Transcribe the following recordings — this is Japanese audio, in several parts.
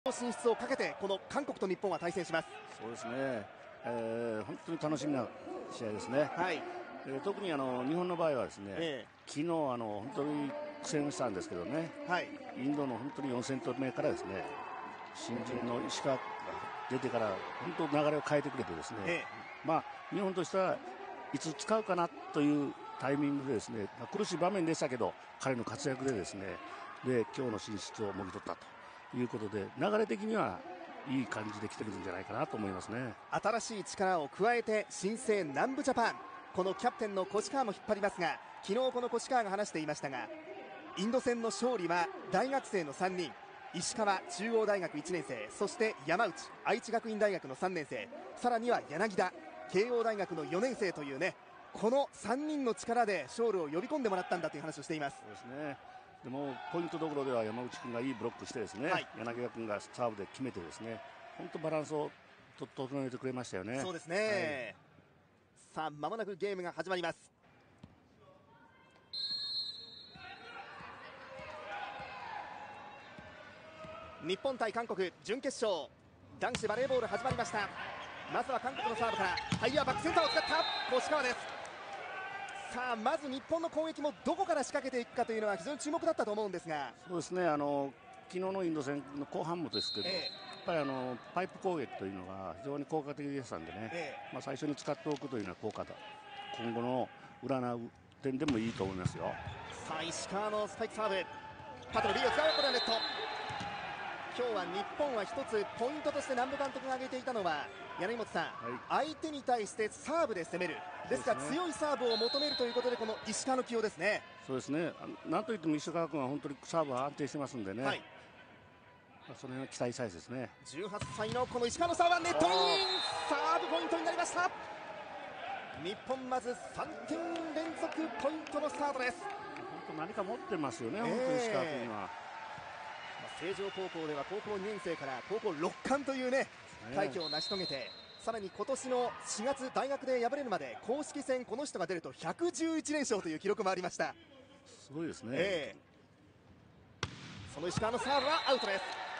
進出をかけてこの韓国と日本は対戦します。 そうですね、本当に楽しみな試合ですね。 はい、 特に日本の場合はですね、昨日本当に苦戦したんですけどね、 はい、 インドの本当に4セット目からですね、新人の石川が出てから本当流れを変えてくれてですね、日本としてはいつ使うかなというタイミングでですね、苦しい場面でしたけど彼の活躍でですね、で今日の進出をもぎ取ったということで、流れ的にはいい感じで来てるんじゃないかなと思いますね。 新しい力を加えて新生南部ジャパン、このキャプテンの越川も引っ張りますが、昨日この越川が話していましたが、インド戦の勝利は大学生の3人、石川中央大学1年生、そして山内愛知学院大学の3年生、さらには柳田慶応大学の4年生というね、この3人の力で勝利を呼び込んでもらったんだという話をしています。 そうですね、でもポイントどころでは山内君がいいブロックしてですね、柳田君がサーブで決めてですね、本当バランスを整えてくれましたよね。 そうですね、さあ間もなくゲームが始まります。日本対韓国準決勝、男子バレーボール始まりました。まずは韓国のサーブから、ハイヤーバックセンターを使った越川です。さあまず日本の攻撃もどこから仕掛けていくかというのは非常に注目だったと思うんですが。 そうですね、昨日のインド戦の後半もですけど、やっぱりパイプ攻撃というのが非常に効果的でしたんでね、最初に使っておくというのは効果だ、今後の占う点でもいいと思いますよ。 さあ石川のスパイクサーブ、パトの B を使う、これはネット。今日は日本は一つポイントとして南部監督が挙げていたのは、柳本さん、相手に対してサーブで攻める、ですから強いサーブを求めるということでこの石川の起用ですね。 そうですね、なんといっても石川君は本当にサーブは安定してますんでね、その辺は期待したいですね。 18歳のこの石川のサーブはネットイン、サーブポイントになりました。日本まず3点連続ポイントのスタートです。 本当何か持ってますよね、本当に石川君は。 成城高校では高校2年生から高校6冠というね快挙を成し遂げて、さらに今年の4月大学で敗れるまで公式戦この人が出ると111連勝という記録もありました。 すごいですね、 その石川のサーブはアウトです。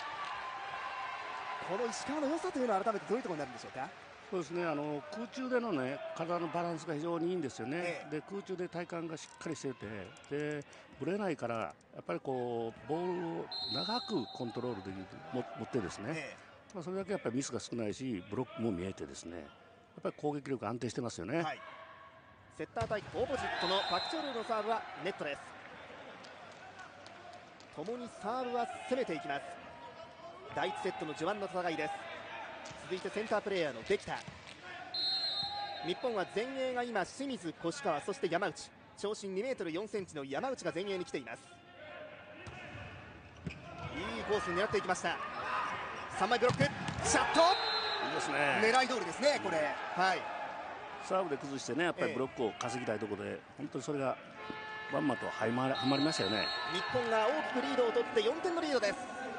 この石川の良さというのは改めてどういうところになるんでしょうか。 そうですね、空中でのね体のバランスが非常にいいんですよね、で空中で体幹がしっかりしてて、でぶれないからやっぱりこうボールを長くコントロールできる持ってですね、それだけやっぱりミスが少ないしブロックも見えてですね、やっぱり攻撃力安定してますよね。 セッター対オポジットのパク・チョルーのサーブはネットです。共にサーブは攻めていきます。第1セットの序盤の戦いです。続いてセンタープレーヤーの出来田。日本は前衛が今清水、越川、そして山内、長身 2m4cm の山内が前衛に来ています。いいコースに狙っていきました。3枚ブロックシャット、 いいですね、 狙い通りですねこれ。 サーブで崩してね、やっぱりブロックを稼ぎたいところで、本当にそれがまんまとはまりましたよね。 日本が大きくリードを取って4点のリードです。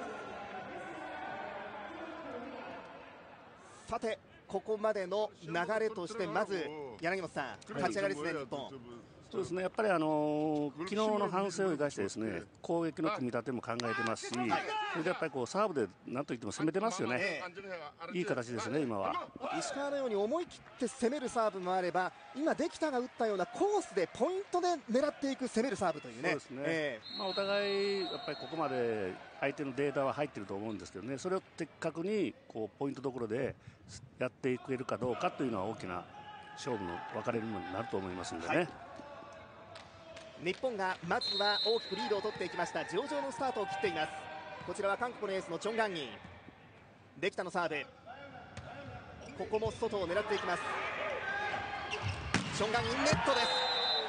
さてここまでの流れとしてまず柳本さん、立ち上がりですね、日本。 そうですね、やっぱり昨日の反省を生かしてですね、攻撃の組み立ても考えてますし、それでやっぱりこうサーブでなんといっても攻めてますよね、いい形ですね今は。 石川のように思い切って攻めるサーブもあれば、今出来田が打ったようなコースでポイントで狙っていく攻めるサーブというね。 そうですね、お互いやっぱりここまで相手のデータは入ってると思うんですけどね、それを的確にこうポイントどころでやっていけるかどうかというのは大きな勝負の分かれるものになると思いますんでね。 日本がまずは大きくリードを取っていきました。上々のスタートを切っています。こちらは韓国のエースのチョン・ガンギン。出来田のサーブ、ここも外を狙っていきます。チョン・ガンギンネットです。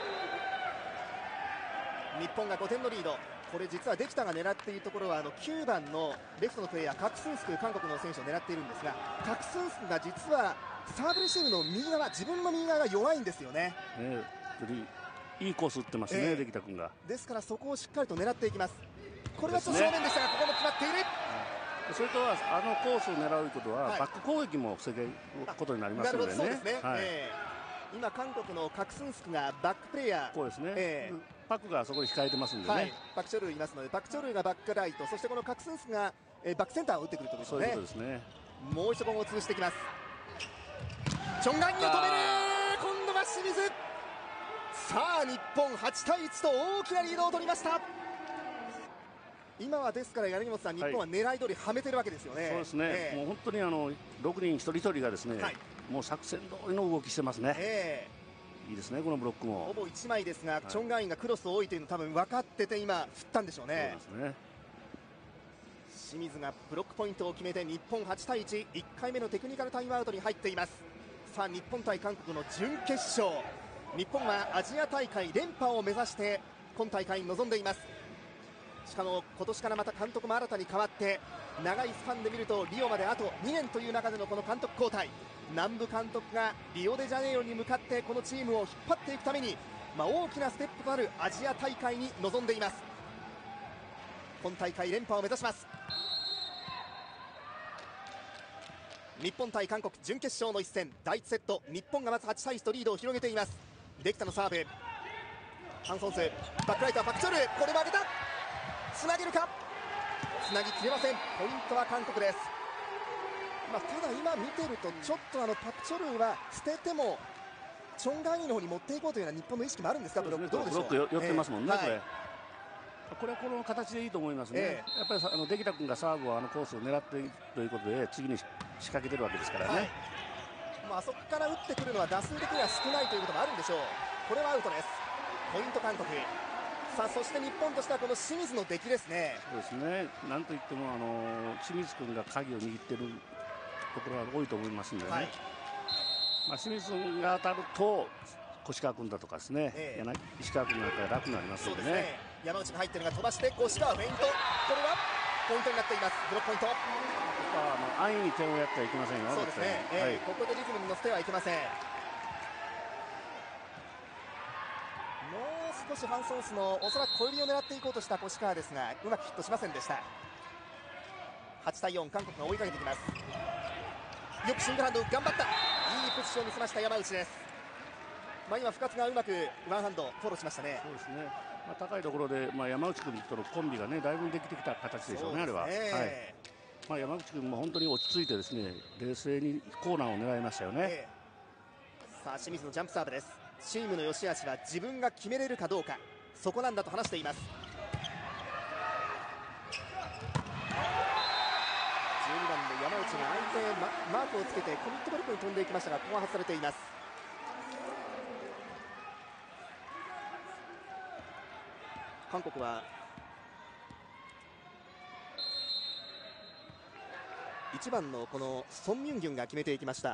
日本が5点のリード。これ実は出来田が狙っているところは9番のレフトのプレーヤーカク・スンスク、韓国の選手を狙っているんですが、カク・スンスクが実はサーブレシーブの右側、自分の右側が弱いんですよね。 いいコース打ってますね、出来田君が。ですからそこをしっかりと狙っていきます。これはちょっと正面でしたが、ここも決まっている。 それとはコースを狙うということは、バック攻撃も防ぐことになりますのでね。 今韓国のカク・スンスクがバックプレーヤー、 こうですね、パクがそこに控えてますんでね、 パク・チョルーいますので、パク・チョルーがバックライト、そしてこのカク・スンスクがバックセンターを打ってくるということですね。 そういうことですね。 もう一度を通してきます。チョン・ガンイを止める。今度は清水。さあ日本8対1と大きなリードを取りました。今はですから柳本さん、日本は狙い通りはめてるわけですよね。 そうですね、もう本当に6人一人一人がですね、もう作戦通りの動きしてますね。いいですね、このブロックもほぼ1枚ですが、チョン・ガンイがクロスを置いているの多分分かってて今振ったんでしょうね。 そうですね。 清水がブロックポイントを決めて日本8対1、1回目のテクニカルタイムアウトに入っています。さあ日本対韓国の準決勝、日本はアジア大会連覇を目指して今大会に臨んでいます。しかも今年からまた監督も新たに変わって、長いスパンで見るとリオまであと2年という中でのこの監督交代、南部監督がリオデジャネイロに向かってこのチームを引っ張っていくために、大きなステップとなるアジア大会に臨んでいます。今大会連覇を目指します。日本対韓国準決勝の一戦、第1セット、日本がまず8対1とリードを広げています。デキタのサーブ、ハンソンス、バックライトはパクチョル、これも上げた、つなげるか、つなぎきれません。ポイントは韓国です。ただ今見てるとちょっとパクチョルは捨ててもチョン・ガンイの方に持っていこうというような日本の意識もあるんですか。ブロックどうでしょう。 ブロック寄ってますもんね、これはこの形でいいと思いますね。やっぱりデキタ君がサーブをコースを狙っているということで次に仕掛けてるわけですからね。 あそこから打ってくるのは打数的には少ないということもあるんでしょう。これはアウトです。ポイント韓国。さあそして日本としてはこの清水の出来ですね。 そうですね、なんといっても清水君が鍵を握っているところが多いと思いますのでね、清水君が当たると越川君だとかですね、石川君なんか楽になりますのでね。 山内が入っているのが飛ばして越川フェイント、これはポイントになっています。ブロックポイント。ここは安易に点をやってはいけませんよ。 そうですね、ここでリズムに乗せてはいけません。もう少しハンソンスのおそらく小指を狙っていこうとした越川ですがうまくヒットしませんでした。8対4、韓国が追いかけてきます。よくシングルハンド頑張った、いいポジションを見せました山内です。今深津がうまくワンハンドフォローしましたね。 そうですね、高いところで、山内君とのコンビがねだいぶできてきた形でしょうね、あれは。山内君も本当に落ち着いてですね冷静にコーナーを狙いましたよね。 さあ清水のジャンプサーブです。チームの良し悪しは自分が決めれるかどうか、そこなんだと話しています。12番で山内が相手マークをつけてコミットブロックに飛んでいきましたが、ここは外されています。韓国は1番のこのソン・ミュンギュンが決めていきました。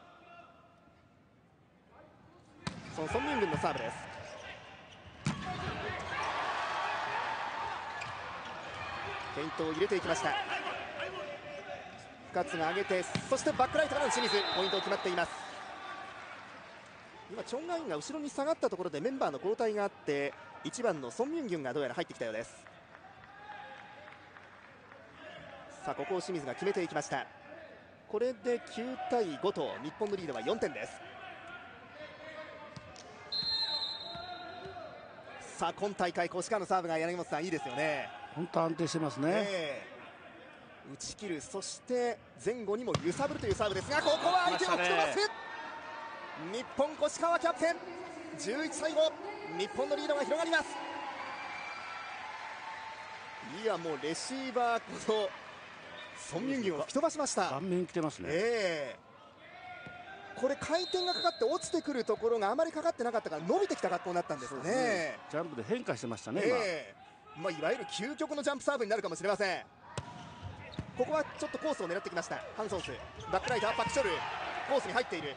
そのソン・ミュンギュンのサーブです。フェイントを入れていきました。深津が上げて、そしてバックライトからの清水、ポイントを決まっています。今チョン・ガンイが後ろに下がったところでメンバーの交代があって1番のソン・ミュンギュンがどうやら入ってきたようです。さあここを清水が決めていきました。これで9対5と日本のリードは4点です。さあ今大会越川のサーブが柳本さんいいですよね。 本当安定してますね。 打ち切る、そして前後にも揺さぶるというサーブですが、ここは相手を吹き飛ばす。日本越川キャプテン、11対5、日本のリードが広がります。いやもうレシーバーこのソン・ミュンギュンを吹き飛ばしました。 顔面来てますね。 これ回転がかかって落ちてくるところがあまりかかってなかったから伸びてきた格好になったんですよね。 ジャンプで変化してましたね、 いわゆる究極のジャンプサーブになるかもしれません。ここはちょっとコースを狙ってきました。ハンソンス、バックライターパクチョル、コースに入っている。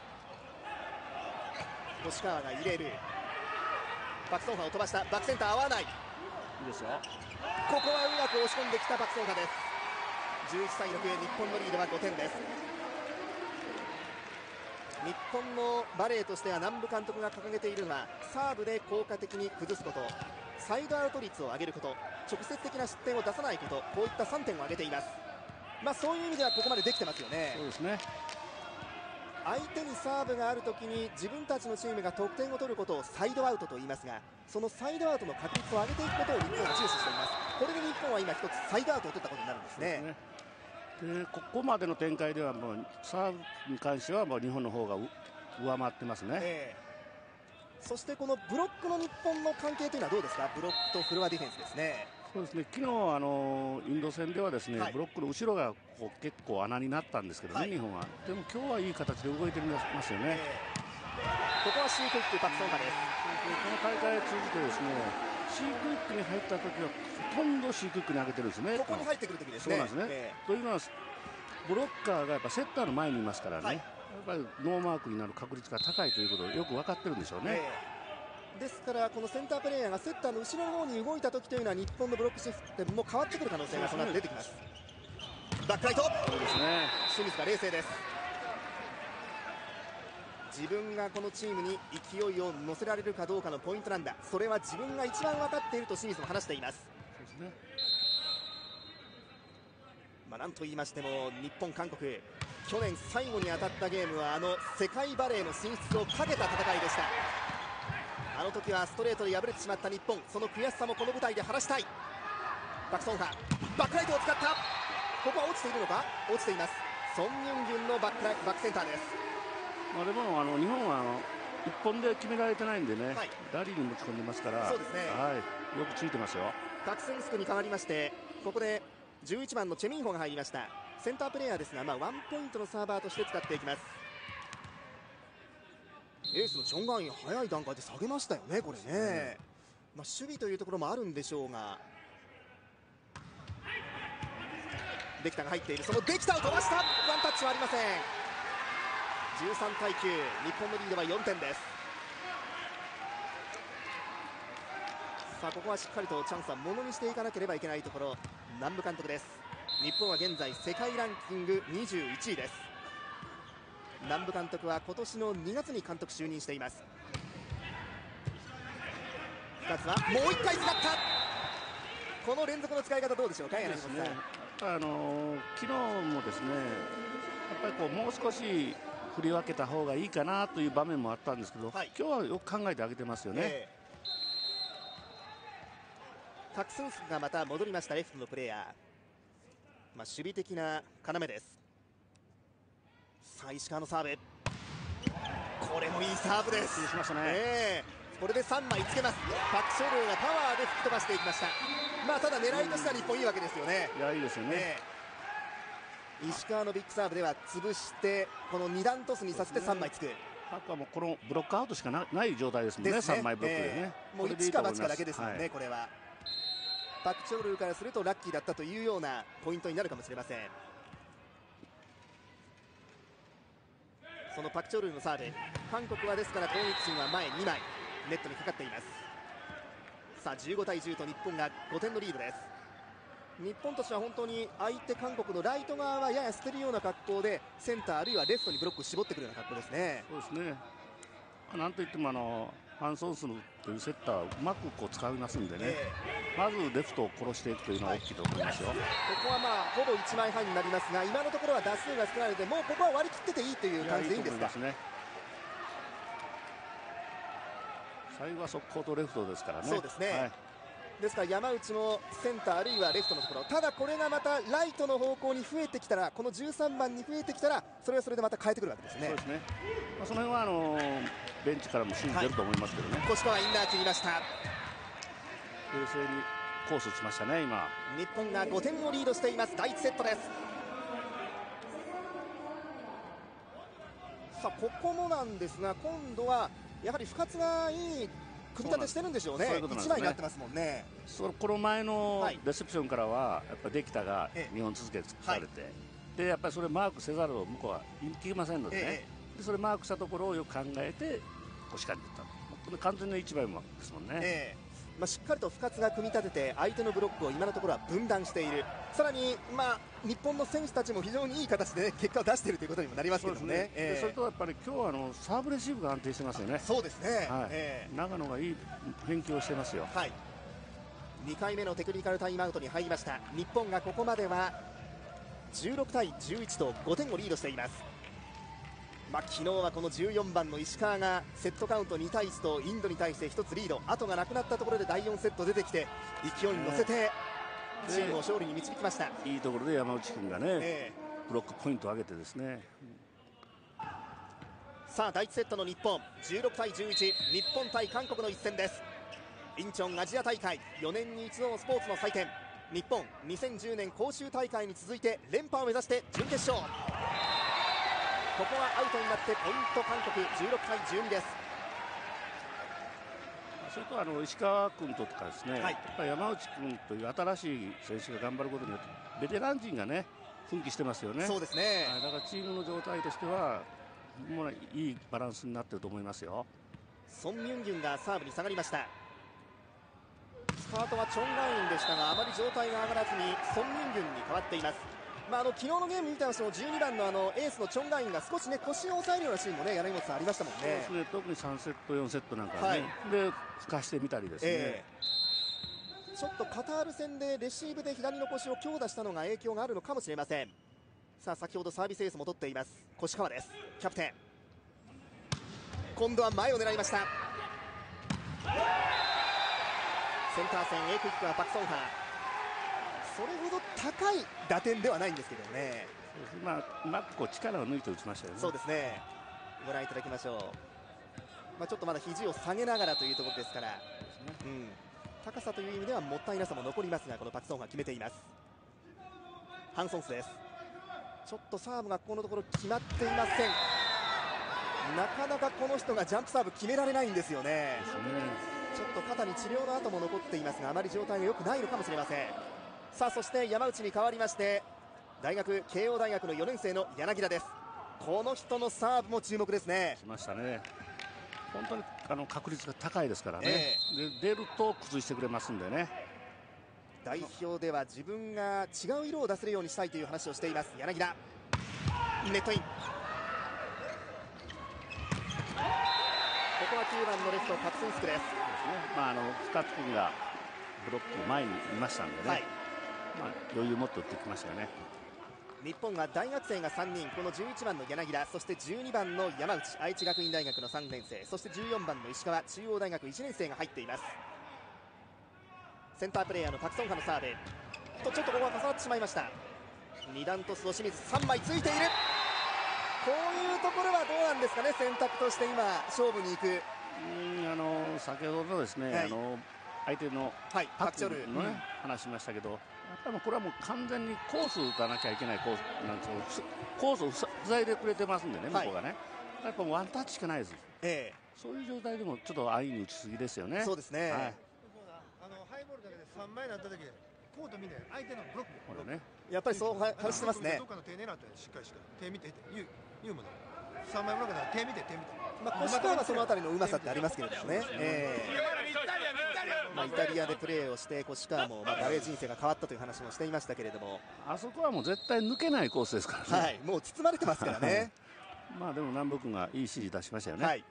越川が入れる、パクソンハを飛ばした、バックセンター合わない、いいですよ。 ここはうまく押し込んできたパクソンハです。11対6、日本のリードは5点です。日本のバレーとしては南部監督が掲げているのはサーブで効果的に崩すこと、サイドアウト率を上げること、直接的な失点を出さないこと、こういった3点を挙げています。そういう意味ではここまでできてますよね。 そうですね。 相手にサーブがあるときに自分たちのチームが得点を取ることをサイドアウトと言いますが、そのサイドアウトの確率を上げていくことを日本は重視しています。 これで日本は今一つサイドアウトを取ったことになるんですね。 でここまでの展開ではもうサーブに関してはもう日本の方が上回ってますね。 そしてこのブロックの日本の関係というのはどうですか。ブロックとフロアディフェンスですね。 そうですね、昨日インド戦ではですね、ブロックの後ろがこう結構穴になったんですけどね、日本は。でも今日はいい形で動いてますよね。 ここはシークイックパクソンハです。 この大会を通じてですね、シークイックに入った時はほとんどシークイックに上げてるんですね。 ここに入ってくる時ですね。 そうなんですね。というのはブロッカーがやっぱセッターの前にいますからね、やっぱりノーマークになる確率が高いということをよく分かってるんでしょうね。 ですからこのセンタープレーヤーがセッターの後ろの方に動いた時というのは日本のブロックシステムも変わってくる可能性がこの後出てきます。バックライト、 そうですね、 清水が冷静です。自分がこのチームに勢いを乗せられるかどうかのポイントなんだ、それは自分が一番分かっていると清水も話しています。 そうですね。 なんと言いましても日本、韓国、去年最後に当たったゲームは世界バレーの進出をかけた戦いでした。あの時はストレートで敗れてしまった日本、その悔しさもこの舞台で晴らしたい。パクソンハ、バックライトを使った。ここは落ちているのか。落ちています。ソン・ミュンギュンのバックセンターです。 でも日本は一本で決められてないんでね、ラリーに持ち込んでますから、 そうですね、 よくついてますよ。 パク・スンスクに変わりまして、ここで11番のチェ・ミンホが入りました。センタープレーヤーですが、ワンポイントのサーバーとして使っていきます。エースのチョン・ガンイン、早い段階で下げましたよね、これね。守備というところもあるんでしょうが、できたが入っている、そのできたを飛ばした、ワンタッチはありません。13対9、日本のリードは4点です。さあここはしっかりとチャンスはものにしていかなければいけないところ。南部監督です。日本は現在世界ランキング21位です。南部監督は今年の2月に監督就任しています。2つはもう1回使った。この連続の使い方どうでしょうか。柳本さん、 昨日もですね、やっぱりもう少し振り分けた方がいいかなという場面もあったんですけど、今日はよく考えてあげてますよね。 パク・スンスクがまた戻りました。レフトのプレーヤー、守備的な要です。さあ石川のサーブ、これもいいサーブです。 しましたね。 これで3枚つけます。パク・ショルーがパワーで吹き飛ばしていきました。ただ狙いとしては日本いいわけですよね。 いや、いいですよね。 石川のビッグサーブでは潰してこの2段トスにさせて3枚つく。 パクはもうこのブロックアウトしかない状態ですもんね。3枚ブロックでね、 もう一か八かだけですもんね。これはパク・チョルーからするとラッキーだったというようなポイントになるかもしれません。そのパク・チョルーのサーブ、韓国はですから攻撃陣は前2枚ネットにかかっています。さあ15対10と日本が5点のリードです。日本としては本当に相手韓国のライト側はやや捨てるような格好でセンターあるいはレフトにブロックを絞ってくるような格好ですね。 そうですね。なんといってもファン・ソンスンというセッターをうまく使いますんでね、まずレフトを殺していくというのは大きいと思いますよ。ここはほぼ1枚半になりますが、今のところは打数が少ないのでもうここは割り切ってていいという感じでいいんですか。 最後は速攻とレフトですからね。 そうですね、ですから山内もセンターあるいはレフトのところ、ただこれがまたライトの方向に増えてきたら、この13番に増えてきたらそれはそれでまた変えてくるわけですね。 そうですね、その辺はベンチからも指示出ると思いますけどね。 越川インナー切りました。 冷静にコース打ちましたね。今日本が5点をリードしています。第1セットです。さあここもなんですが、今度はやはり深津がいい組み立てしてるんでしょうね。1枚になってますもんね。 この前のレセプションからはやっぱりできたが2本続けされて、でやっぱりそれマークせざるを向こうは言い切りませんのでね、でそれマークしたところをよく考えて腰掛けてた。これ完全な1枚ですもんね。 しっかりと深津が組み立てて相手のブロックを今のところは分断している。さらに日本の選手たちも非常にいい形で結果を出しているということにもなりますけどね。 それとやっぱり今日はサーブレシーブが安定してますよね。 そうですね、 長野がいい返球をしてますよ。 2回目のテクニカルタイムアウトに入りました。日本がここまでは16対11と5点をリードしています。昨日はこの14番の石川がセットカウント2対1とインドに対して1つリード、後がなくなったところで第4セット出てきて勢いに乗せてチームを勝利に導きました。 いいところで山内君がね、ブロックポイントを上げてですね。 さあ第1セットの日本16対11、日本対韓国の一戦です。インチョンアジア大会、4年に一度のスポーツの祭典、日本2010年広州大会に続いて連覇を目指して準決勝。ここはアウトになってポイント韓国16対12です。 それと石川君とかですね、やっぱり山内君という新しい選手が頑張ることによってベテラン陣がね奮起してますよね。 そうですね。 だからチームの状態としてはもういいバランスになっていると思いますよ。 ソン・ミュンギュンがサーブに下がりました。スタートはチョン・ガンインでしたが、あまり状態が上がらずにソン・ミュンギュンに変わっています。昨日のゲーム見てましても12番のエースのチョン・ガンインが少しね腰を押さえるようなシーンもね、柳本さんありましたもんね。 そうですね、特に3セット4セットなんかね、で吹かしてみたりですね、 ちょっとカタール戦でレシーブで左の腰を強打したのが影響があるのかもしれません。さあ先ほどサービスエースも取っています越川です。キャプテン、今度は前を狙いました。センター線 A クイックはパク・ソンハ。それほど高い打点ではないんですけどね。 うまく力を抜いて打ちましたよね。 そうですね、ご覧いただきましょう。ちょっとまだ肘を下げながらというところですから、高さという意味ではもったいなさも残りますが、このパク・ソンハ決めています。ハン・ソンスです。ちょっとサーブがこのところ決まっていません。なかなかこの人がジャンプサーブ決められないんですよね。ちょっと肩に治療の跡も残っていますが、あまり状態が良くないのかもしれません。さあそして山内に代わりまして慶応大学の4年生の柳田です。この人のサーブも注目ですね。 来ましたね。本当に確率が高いですからね、で出ると崩してくれますんでね。 代表では自分が違う色を出せるようにしたいという話をしています柳田。ネットイン。ここは9番のレフトパク・スンスクです。 深津君がブロックの前にいましたんでね、余裕を持って打ってきましたよね。 日本は大学生が3人、この11番の柳田、そして12番の山内、愛知学院大学の3年生、そして14番の石川、中央大学1年生が入っています。センタープレーヤーのパク・ソンハのサーブとちょっとここは重なってしまいました。2段トスの清水3枚ついている。こういうところはどうなんですかね、選択として今勝負に行く。 先ほどですね、相手のパクチョルの話しましたけど、やっぱりこれはもう完全にコースを打たなきゃいけないコースなんですけど、コースを塞いでくれてますんでね、向こうがね、やっぱワンタッチしかないです。そういう状態でもちょっと安易に打ちすぎですよね。 そうですね、 ハイボールだけで3枚になった時コート見て相手のブロックこれね、やっぱりそう話してますね。 どっかの手狙ってしっかり手見て言うもの3枚ブロックだから手見て越川はそのあたりのうまさってありますけれどもね、イタリアでプレーをして越川もバレー人生が変わったという話もしていましたけれども、 あそこはもう絶対抜けないコースですからね、 もう包まれてますからねでも南部君がいい指示出しましたよね。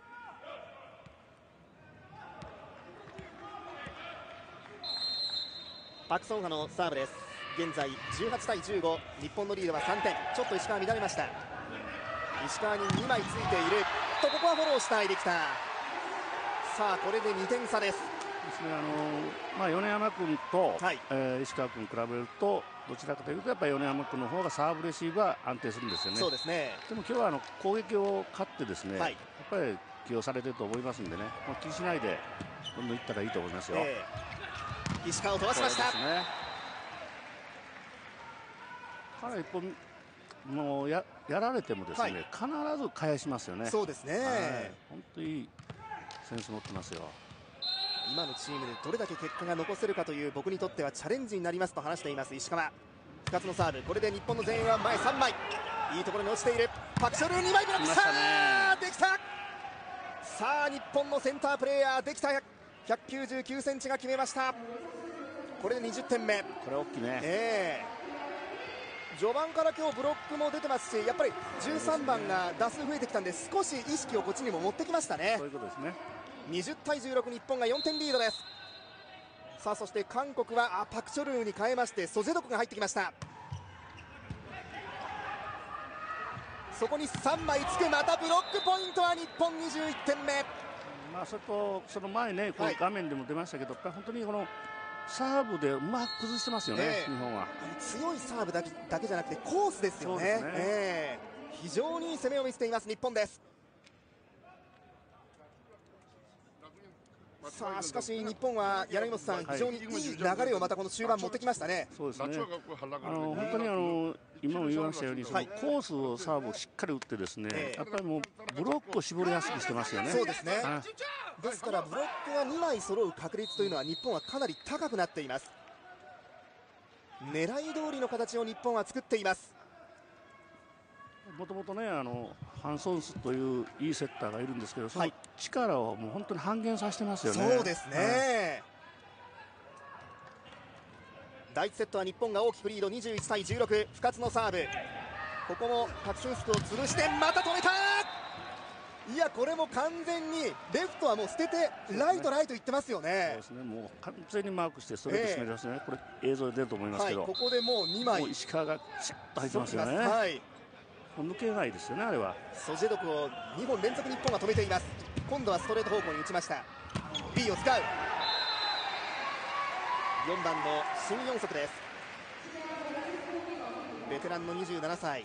パク・ソンハのサーブです。現在18対15、日本のリードは3点。ちょっと石川乱れました。石川に2枚ついていると、ここはフォローしたいできた。さあこれで2点差です。 米山君と、石川君比べるとどちらかというとやっぱり米山君の方がサーブレシーブは安定するんですよね。 そうですね。 でも今日は攻撃を勝ってですね、やっぱり起用されてると思いますんでね、気にしないでどんどんいったらいいと思いますよ。 石川を飛ばしました。 彼一本もうやられてもですね、必ず返しますよね。 そうですね。 本当にいいセンス持ってますよ。 今のチームでどれだけ結果が残せるかという僕にとってはチャレンジになりますと話しています石川。2つのサーブ、これで日本の前衛は前3枚、いいところに落ちている。パク・ソル2枚ブロックしたできた。さあ日本のセンタープレーヤーできた。199センチが決めました。これで20点目。 これ大きいね。 序盤から今日ブロックも出てますし、やっぱり13番が打数増えてきたんで少し意識をこっちにも持ってきましたね。 そういうことですね。 20対16、日本が4点リードです。さあそして韓国はパク・チョルーに変えましてソゼドクが入ってきました。そこに3枚つく、またブロックポイントは日本21点目。 それとその前ね、この画面でも出ましたけど、本当にこのサーブでうまく崩してますよね、日本は。 強いサーブだけじゃなくてコースですよね。非常にいい攻めを見せています日本です。さあしかし日本は柳本さん、非常にいい流れをまたこの終盤持ってきましたね。 そうですね、本当に今も言いましたように、そのコースをサーブをしっかり打ってですね、やっぱりもうブロックを絞りやすくしてますよね。 そうですね、ですからブロックが2枚揃う確率というのは日本はかなり高くなっています。狙い通りの形を日本は作っています。 もともとね、ファン・ソンスといういいセッターがいるんですけど、その力をもう本当に半減させてますよね。 そうですね、第1セットは日本が大きくリード、21対16、深津のサーブ、ここもパク・スンスクを潰してまた止めた。いや、これも完全にレフトはもう捨ててライトライトいってますよね。 そうですね、もう完全にマークしてストレート締めてますね、これ映像で出ると思いますけど、 ここでもう2枚、 もう石川がシャッと入ってますよね。もう抜けないですよね、あれは。 ソジェドクを2本連続日本が止めています。今度はストレート方向に打ちました。 B を使う4番のシン・ヨンソクです。ベテランの27歳。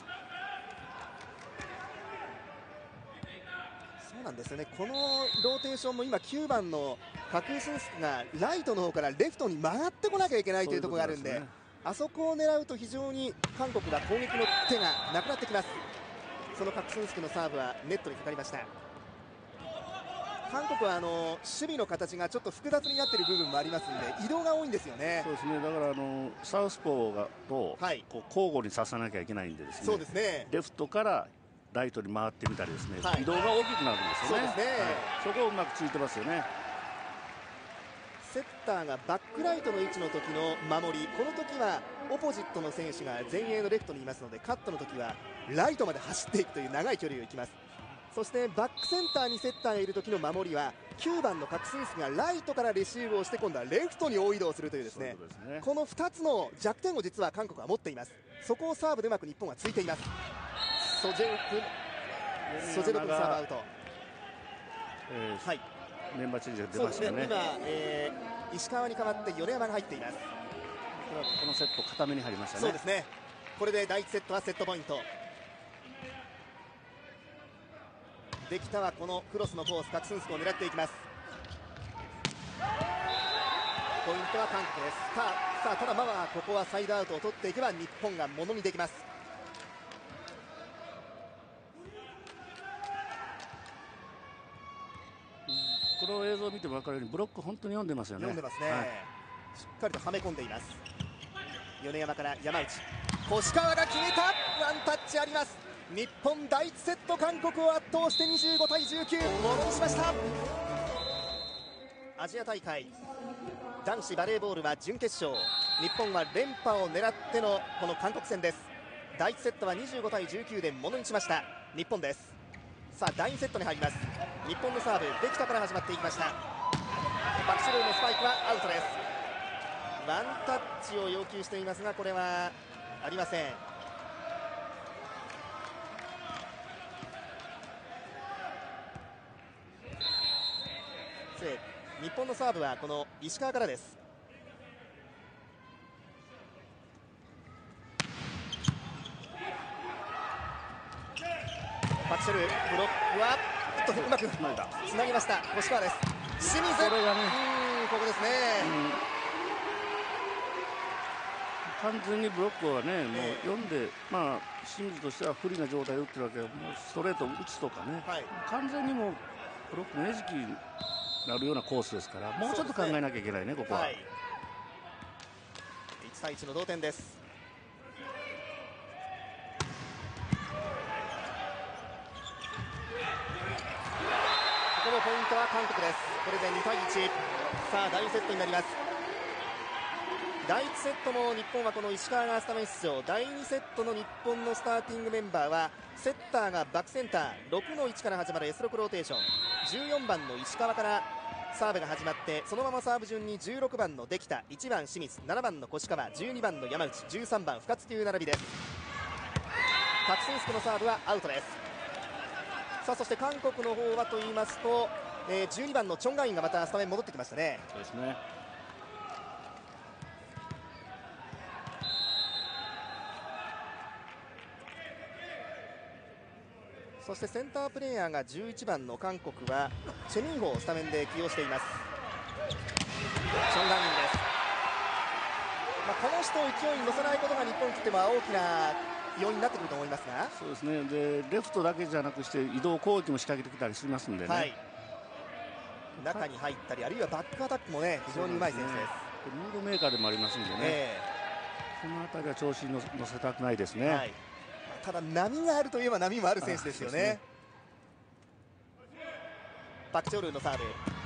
そうなんですよね、このローテーションも今9番のカクースンスクがライトの方からレフトに曲がってこなきゃいけないというところがあるんで、あそこを狙うと非常に韓国が攻撃の手がなくなってきます。そのカクスンスクのサーブはネットにかかりました。韓国は守備の形がちょっと複雑になっている部分もありますので移動が多いんですよね。 そうですね、だからサウスポーと、こう交互にささなきゃいけないんでですね、 そうですね、 レフトからライトに回ってみたりですね、移動が大きくなるんですよね。そこをうまくついてますよね。 セッターがバックライトの位置の時の守り、この時はオポジットの選手が前衛のレフトにいますので、カットの時はライトまで走っていくという長い距離を行きます。そしてバックセンターにセッターがいる時の守りは9番のカクスンスクがライトからレシーブをして今度はレフトに大移動するというですね、この2つの弱点を実は韓国は持っています。そこをサーブでうまく日本はついています。ソジェドクのサーブアウト。 メンバーチェンジが出ましたよね。 今、石川に代わって米山が入っています。 このセット固めに入りましたね。 そうですね、これで第1セットはセットポイント。できたはこのクロスのコース、カクスンスクを狙っていきます。ポイントは韓国です。さあただまあここはサイドアウトを取っていけば日本がものにできます。 この映像を見ても分かるようにブロック本当に読んでますよね。 読んでますね、しっかりとはめ込んでいます。米山から山内、越川が決めた。ワンタッチあります。日本第1セット韓国を圧倒して25対19ものにしました。アジア大会男子バレーボールは準決勝、日本は連覇を狙ってのこの韓国戦です。第1セットは25対19でものにしました日本です。さあ第2セットに入ります。日本のサーブできたから始まっていきました。パク・スルーのスパイクはアウトです。ワンタッチを要求していますがこれはありません。日本のサーブはこの石川からです。パク・シェル、ブロックはうまくつなぎました。越川です。清水、ここですね、 完全にブロックはね、もう読んで、清水としては不利な状態で打ってるわけで、もうストレート打つとかね、完全にもうブロックの餌食になるようなコースですから、もうちょっと考えなきゃいけないね、ここは。1 対1の同点です。このポイントは韓国です。これで2対1。さあ第2セットになります。第1セットも日本はこの石川がスタメン出場。第2セットの日本のスターティングメンバーはセッターがバックセンター6の1から始まる S6 ローテーション、14番の石川からサーブが始まって、そのままサーブ順に16番の出来田、1番清水、7番の越川、12番の山内、13番深津という並びです。パク・スンスクのサーブはアウトです。さあそして韓国の方はと言いますと、12番のチョン・ガインがまたスタメン戻ってきましたね。 そうですね。 そしてセンタープレーヤーが11番の韓国はチェ・ミンホをスタメンで起用しています。チョン・ガンインです。この人を勢いに乗せないことが日本にとっては大きな要因になってくると思いますが、 そうですね。でレフトだけじゃなくして移動攻撃も仕掛けてきたりしますんでね、はい、 中に入ったりあるいはバックアタックもね非常にうまい選手です。 ムードメーカーでもありますんでね、そのあたりは調子に乗せたくないですね、はい、 ただ波があるといえば波もある選手ですよね。パク・チョルーのサーブ、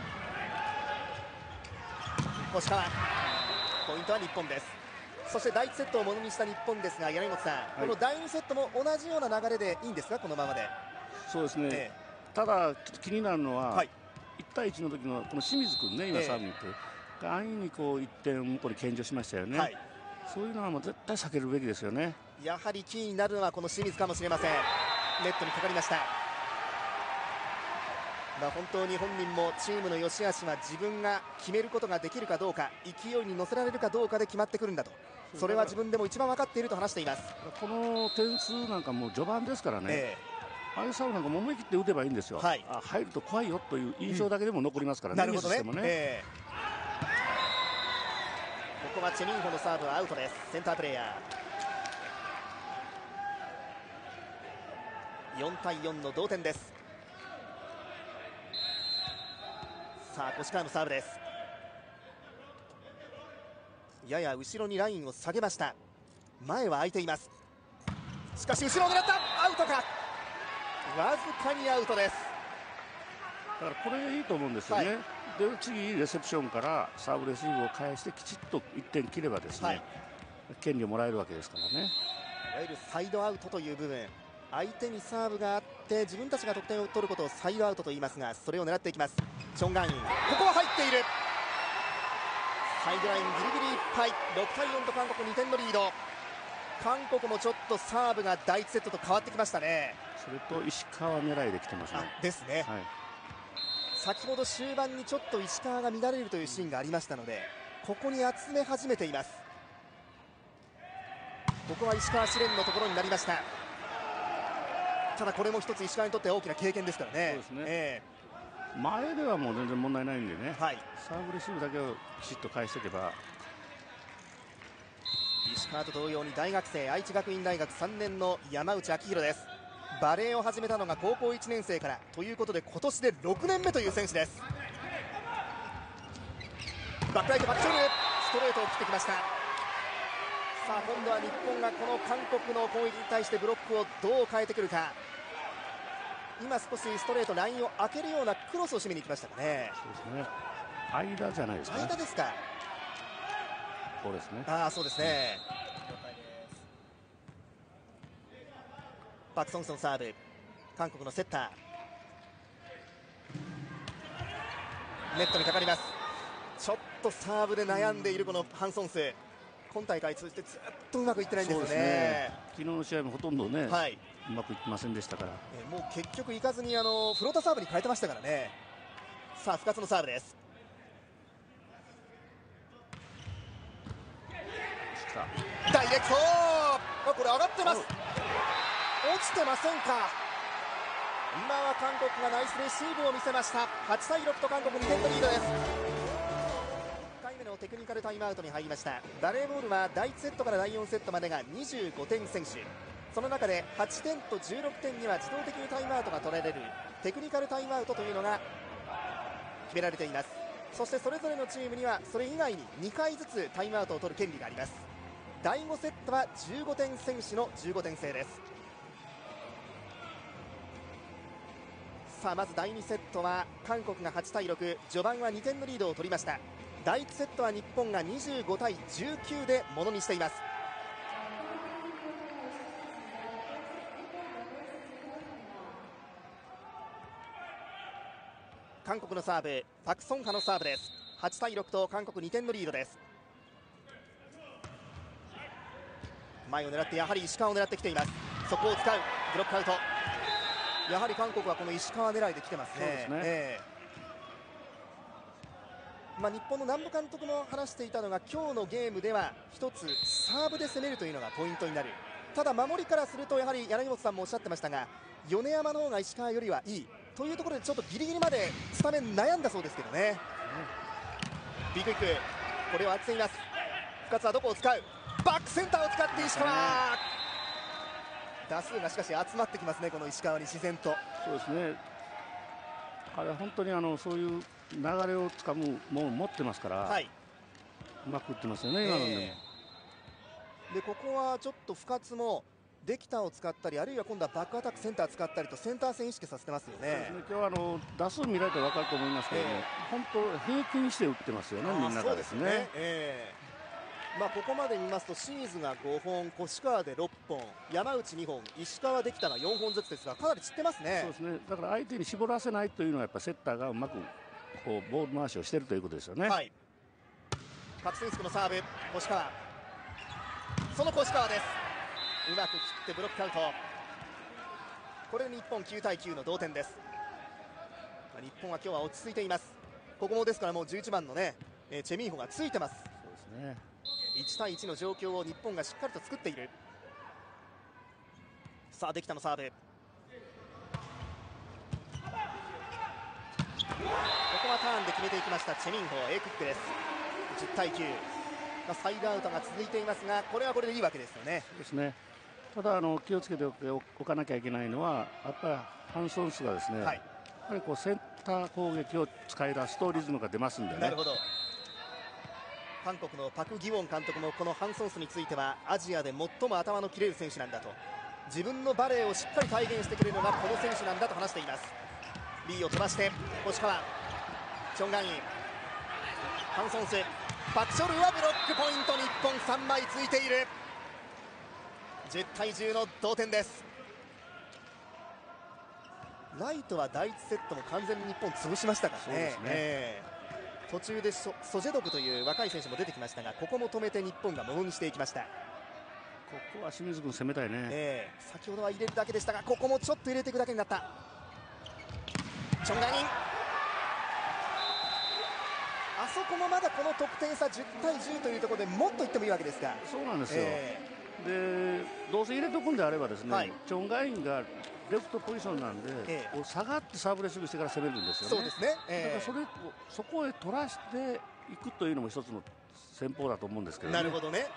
星川、ポイントは日本です。そして第1セットをものにした日本ですが、柳本さん、はい、この第2セットも同じような流れでいいんですか、このままで。 そうですね、ただちょっと気になるのは、はい、1対1の時のこの清水君ね、今サーブに行って、安易にこう1点向こうに献上しましたよね、はい、そういうのはもう絶対避けるべきですよね。 やはりキーになるのはこの清水かもしれません。ネットにかかりました。本当に本人もチームの良し悪しは自分が決めることができるかどうか、勢いに乗せられるかどうかで決まってくるんだと、それは自分でも一番分かっていると話しています。 この点数なんかもう序盤ですからね、ああいうサーブなんかも思い切って打てばいいんですよ、はい、入ると怖いよという印象だけでも残りますからね、 なるほどね、ここはチェ・ミンホのサーブはアウトです。センタープレーヤー、4対4の同点です。さあ越川のサーブです。やや後ろにラインを下げました。前は空いています。しかし後ろを狙った、アウトか、わずかにアウトです。 だからこれいいと思うんですよね、はい、で次レセプションからサーブレシーブを返してきちっと1点切ればですね、はい、権利をもらえるわけですからね。いわゆるサイドアウトという部分、相手にサーブがあって自分たちが得点を取ることをサイドアウトと言いますが、それを狙っていきます。チョン・ガンイン、ここは入っている、サイドラインギリギリいっぱい、6対4と韓国2点のリード。韓国もちょっとサーブが第1セットと変わってきましたね。 それと石川狙いできてますね。 ですね、はい、先ほど終盤にちょっと石川が乱れるというシーンがありましたので、ここに集め始めています。ここは石川試練のところになりました。ただこれも一つ石川にとって大きな経験ですからね。 そうですね、前ではもう全然問題ないんでね、はい、サーブレシーブだけをきちっと返しておけば。 石川と同様に大学生、愛知学院大学3年の山内晶大です。バレーを始めたのが高校1年生からということで、今年で6年目という選手です。バックライトバックショル、ストレートを切ってきました。さあ今度は日本がこの韓国の攻撃に対してブロックをどう変えてくるか。今少しストレートラインを開けるようなクロスを締めに行きましたかね。 そうですね、間じゃないですかね。 間ですか。 そうですね。 そうですね。パク・ソンスのサーブ、韓国のセッター、ネットにかかります。ちょっとサーブで悩んでいるこのハン・ソンス、今大会通じてずっとうまくいってないんですよね。 昨日の試合もほとんどね、はい、うまくいってませんでしたから、 もう結局いかずにフローターサーブに変えてましたからね。さあ深津のサーブです。ダイレクト、これ上がってます。落ちてませんか。今は韓国がナイスレシーブを見せました。8対6と韓国2点のリードです。1回目のテクニカルタイムアウトに入りました。バレーボールは第1セットから第4セットまでが25点選手、その中で8点と16点には自動的にタイムアウトが取られるテクニカルタイムアウトというのが決められています。そしてそれぞれのチームにはそれ以外に2回ずつタイムアウトを取る権利があります。第5セットは15点選手の15点制です。さあまず第2セットは韓国が8対6、序盤は2点のリードを取りました。第1セットは日本が25対19でものにしています。韓国のサーブ、パク・ソンハのサーブです。8対6と韓国2点のリードです。前を狙ってやはり石川を狙ってきています。そこを使うブロックアウト。やはり韓国はこの石川狙いで来てますね。日本の南部監督も話していたのが、今日のゲームでは一つサーブで攻めるというのがポイントになる。 ただ守りからするとやはり柳本さんもおっしゃってましたが、米山の方が石川よりはいいというところでちょっとギリギリまでスタメン悩んだそうですけどね。ビッグイック、これを当てています。深津はどこを使う、バックセンターを使って石川、打数がしかし集まってきますね、この石川に自然と。 そうですね、彼は本当にそういう流れをつかむものを持ってますから、はい、うまく打ってますよね、今のでも。 でここはちょっと深津もデキターを使ったり、あるいは今度はバックアタックセンター使ったりとセンター線意識させてますよね。 今日は打数見られて分かると思いますけども、本当平均して打ってますよね、みんながですね。 まあここまで見ますと清水が5本、越川で6本、山内2本、石川できたが4本ずつですが、かなり散ってますね。 そうですね、だから相手に絞らせないというのはやっぱセッターがうまくこうボール回しをしているということですよね。 はい、カツセンスクのサーブ、越川、その越川です。うまく切ってブロックアウト。これで日本9対9の同点です。日本は今日は落ち着いています。ここもですからもう11番のねチェミンホがついてます。 そうですね、 1対1の状況を日本がしっかりと作っている。さあできたのサーブ、ここはターンで決めていきましたチェミンホ、Ａクックです。10対9、サイドアウトが続いていますが、これはこれでいいわけですよね。 そうですね、ただ気をつけておかなきゃいけないのは、やっぱりハンソンスがですね、はい、やっぱりこうセンター攻撃を使い出すとリズムが出ますんでね。 なるほど。韓国のパク・ギウォン監督もこのハンソンスについてはアジアで最も頭の切れる選手なんだと、自分のバレーをしっかり体現してくれるのがこの選手なんだと話しています。リーを飛ばして越川、チョンガンイン、ハンソンス、パク・チョルはブロックポイント、日本3枚ついている。10対10の同点です。ライトは第1セットも完全に日本潰しましたからね。そうですね、途中でソジェドクという若い選手も出てきましたが、ここも止めて日本がものにしていきました。 ここは清水君攻めたいね。 先ほどは入れるだけでしたが、ここもちょっと入れていくだけになった。チョンガンイン、あそこもまだこの得点差10対10というところでもっといってもいいわけですが。 そうなんですよ、でどうせ入れておくんであればですね、はい、チョンガインがレフトポジションなんで、こう下がってサーブレシーブしてから攻めるんですよね。 そうですね、 だからそこへ取らしていくというのも一つの戦法だと思うんですけどね。 なるほどね、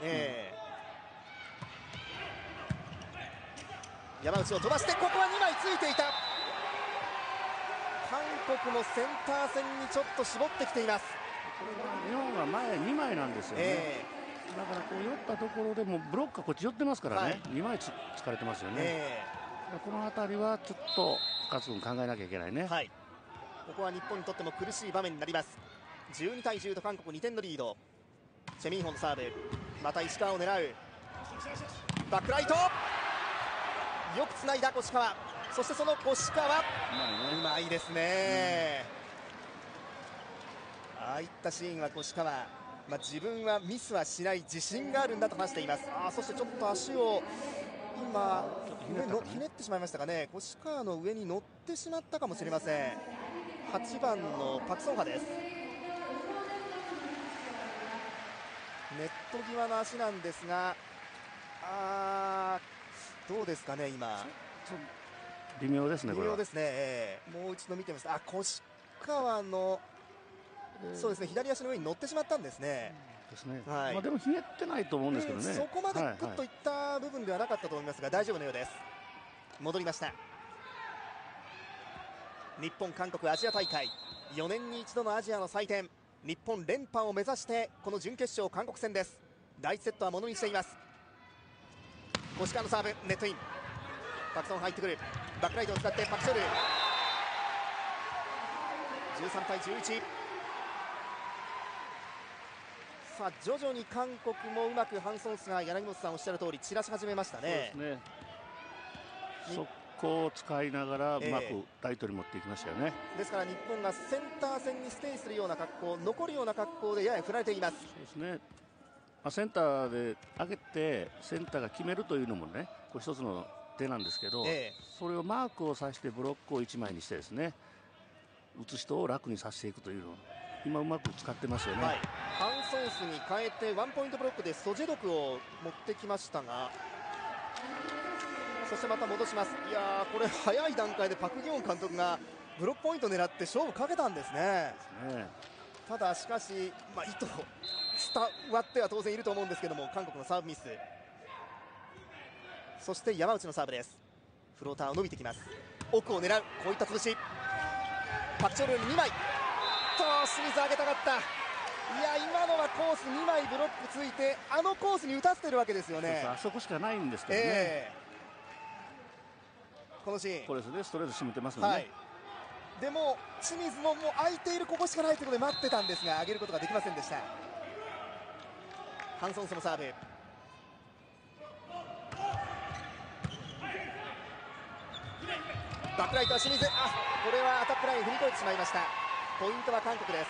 山内を飛ばして、ここは2枚ついていた。韓国もセンター線にちょっと絞ってきています。 これは日本は前2枚なんですよね、だからこう寄ったところでもブロックがこっち寄ってますからね、はい、2枚突かれてますよね、この辺りはちょっと深津君考えなきゃいけないね、はい、 ここは日本にとっても苦しい場面になります。12対10と韓国2点のリード。チェミンホのサーブ、また石川を狙う、バックライト、よくつないだ越川、そしてその越川、うまいですね、ああいったシーンは越川、自分はミスはしない自信があるんだと話しています。そしてちょっと足を今ひねってしまいましたかね。越川の上に乗ってしまったかもしれません。8番のパク・ソンハです。ネット際の足なんですが、どうですかね、今微妙ですね、 微妙ですね、もう一度見てみます。越川のそうですね、左足の上に乗ってしまったんですね。 はい、でもひねってないと思うんですけどね、 そこまでグッといった部分ではなかったと思いますが、大丈夫のようです。戻りました。日本韓国アジア大会、4年に一度のアジアの祭典、日本連覇を目指してこの準決勝韓国戦です。第1セットはものにしています。越川のサーブ、ネットイン、パクソン入ってくる、バックライトを使ってパク・チョル、13対11。さあ徐々に韓国もうまくハンソンスが柳本さんおっしゃる通り散らし始めましたね。 そうですね、速攻を使いながらうまくライトに持っていきましたよね。 ですから日本がセンター線にステイするような格好、残るような格好でやや振られています。 そうですね、センターで上げてセンターが決めるというのもね、これ一つの手なんですけど、それをマークをさしてブロックを1枚にしてですね、打つ人を楽にさせていくというのを今うまく使ってますよね。 ハンソンスに変えてワンポイントブロックでソジェドクを持ってきましたが、 そしてまた戻します。いやー、これ早い段階でパク・ギョン監督がブロックポイント狙って勝負かけたんですね。ただしかし、意図伝わっては当然いると思うんですけども、韓国のサーブミス。そして山内のサーブです。フローターを伸びてきます。奥を狙う、こういった潰し。パク・チョルンに2枚と清水上げたかった。いや、今のはコース2枚ブロックついて、あのコースに打たせてるわけですよね。 そうそう、あそこしかないんですけどね、 このシーン、 これですね、ストレート締めてますよね、 はい、でも清水ももう空いているここしかないということで待ってたんですが、上げることができませんでした。ハンソンスのサーブ、バックライトは清水、これはアタックライン踏み越えてしまいました。ポイントは韓国です。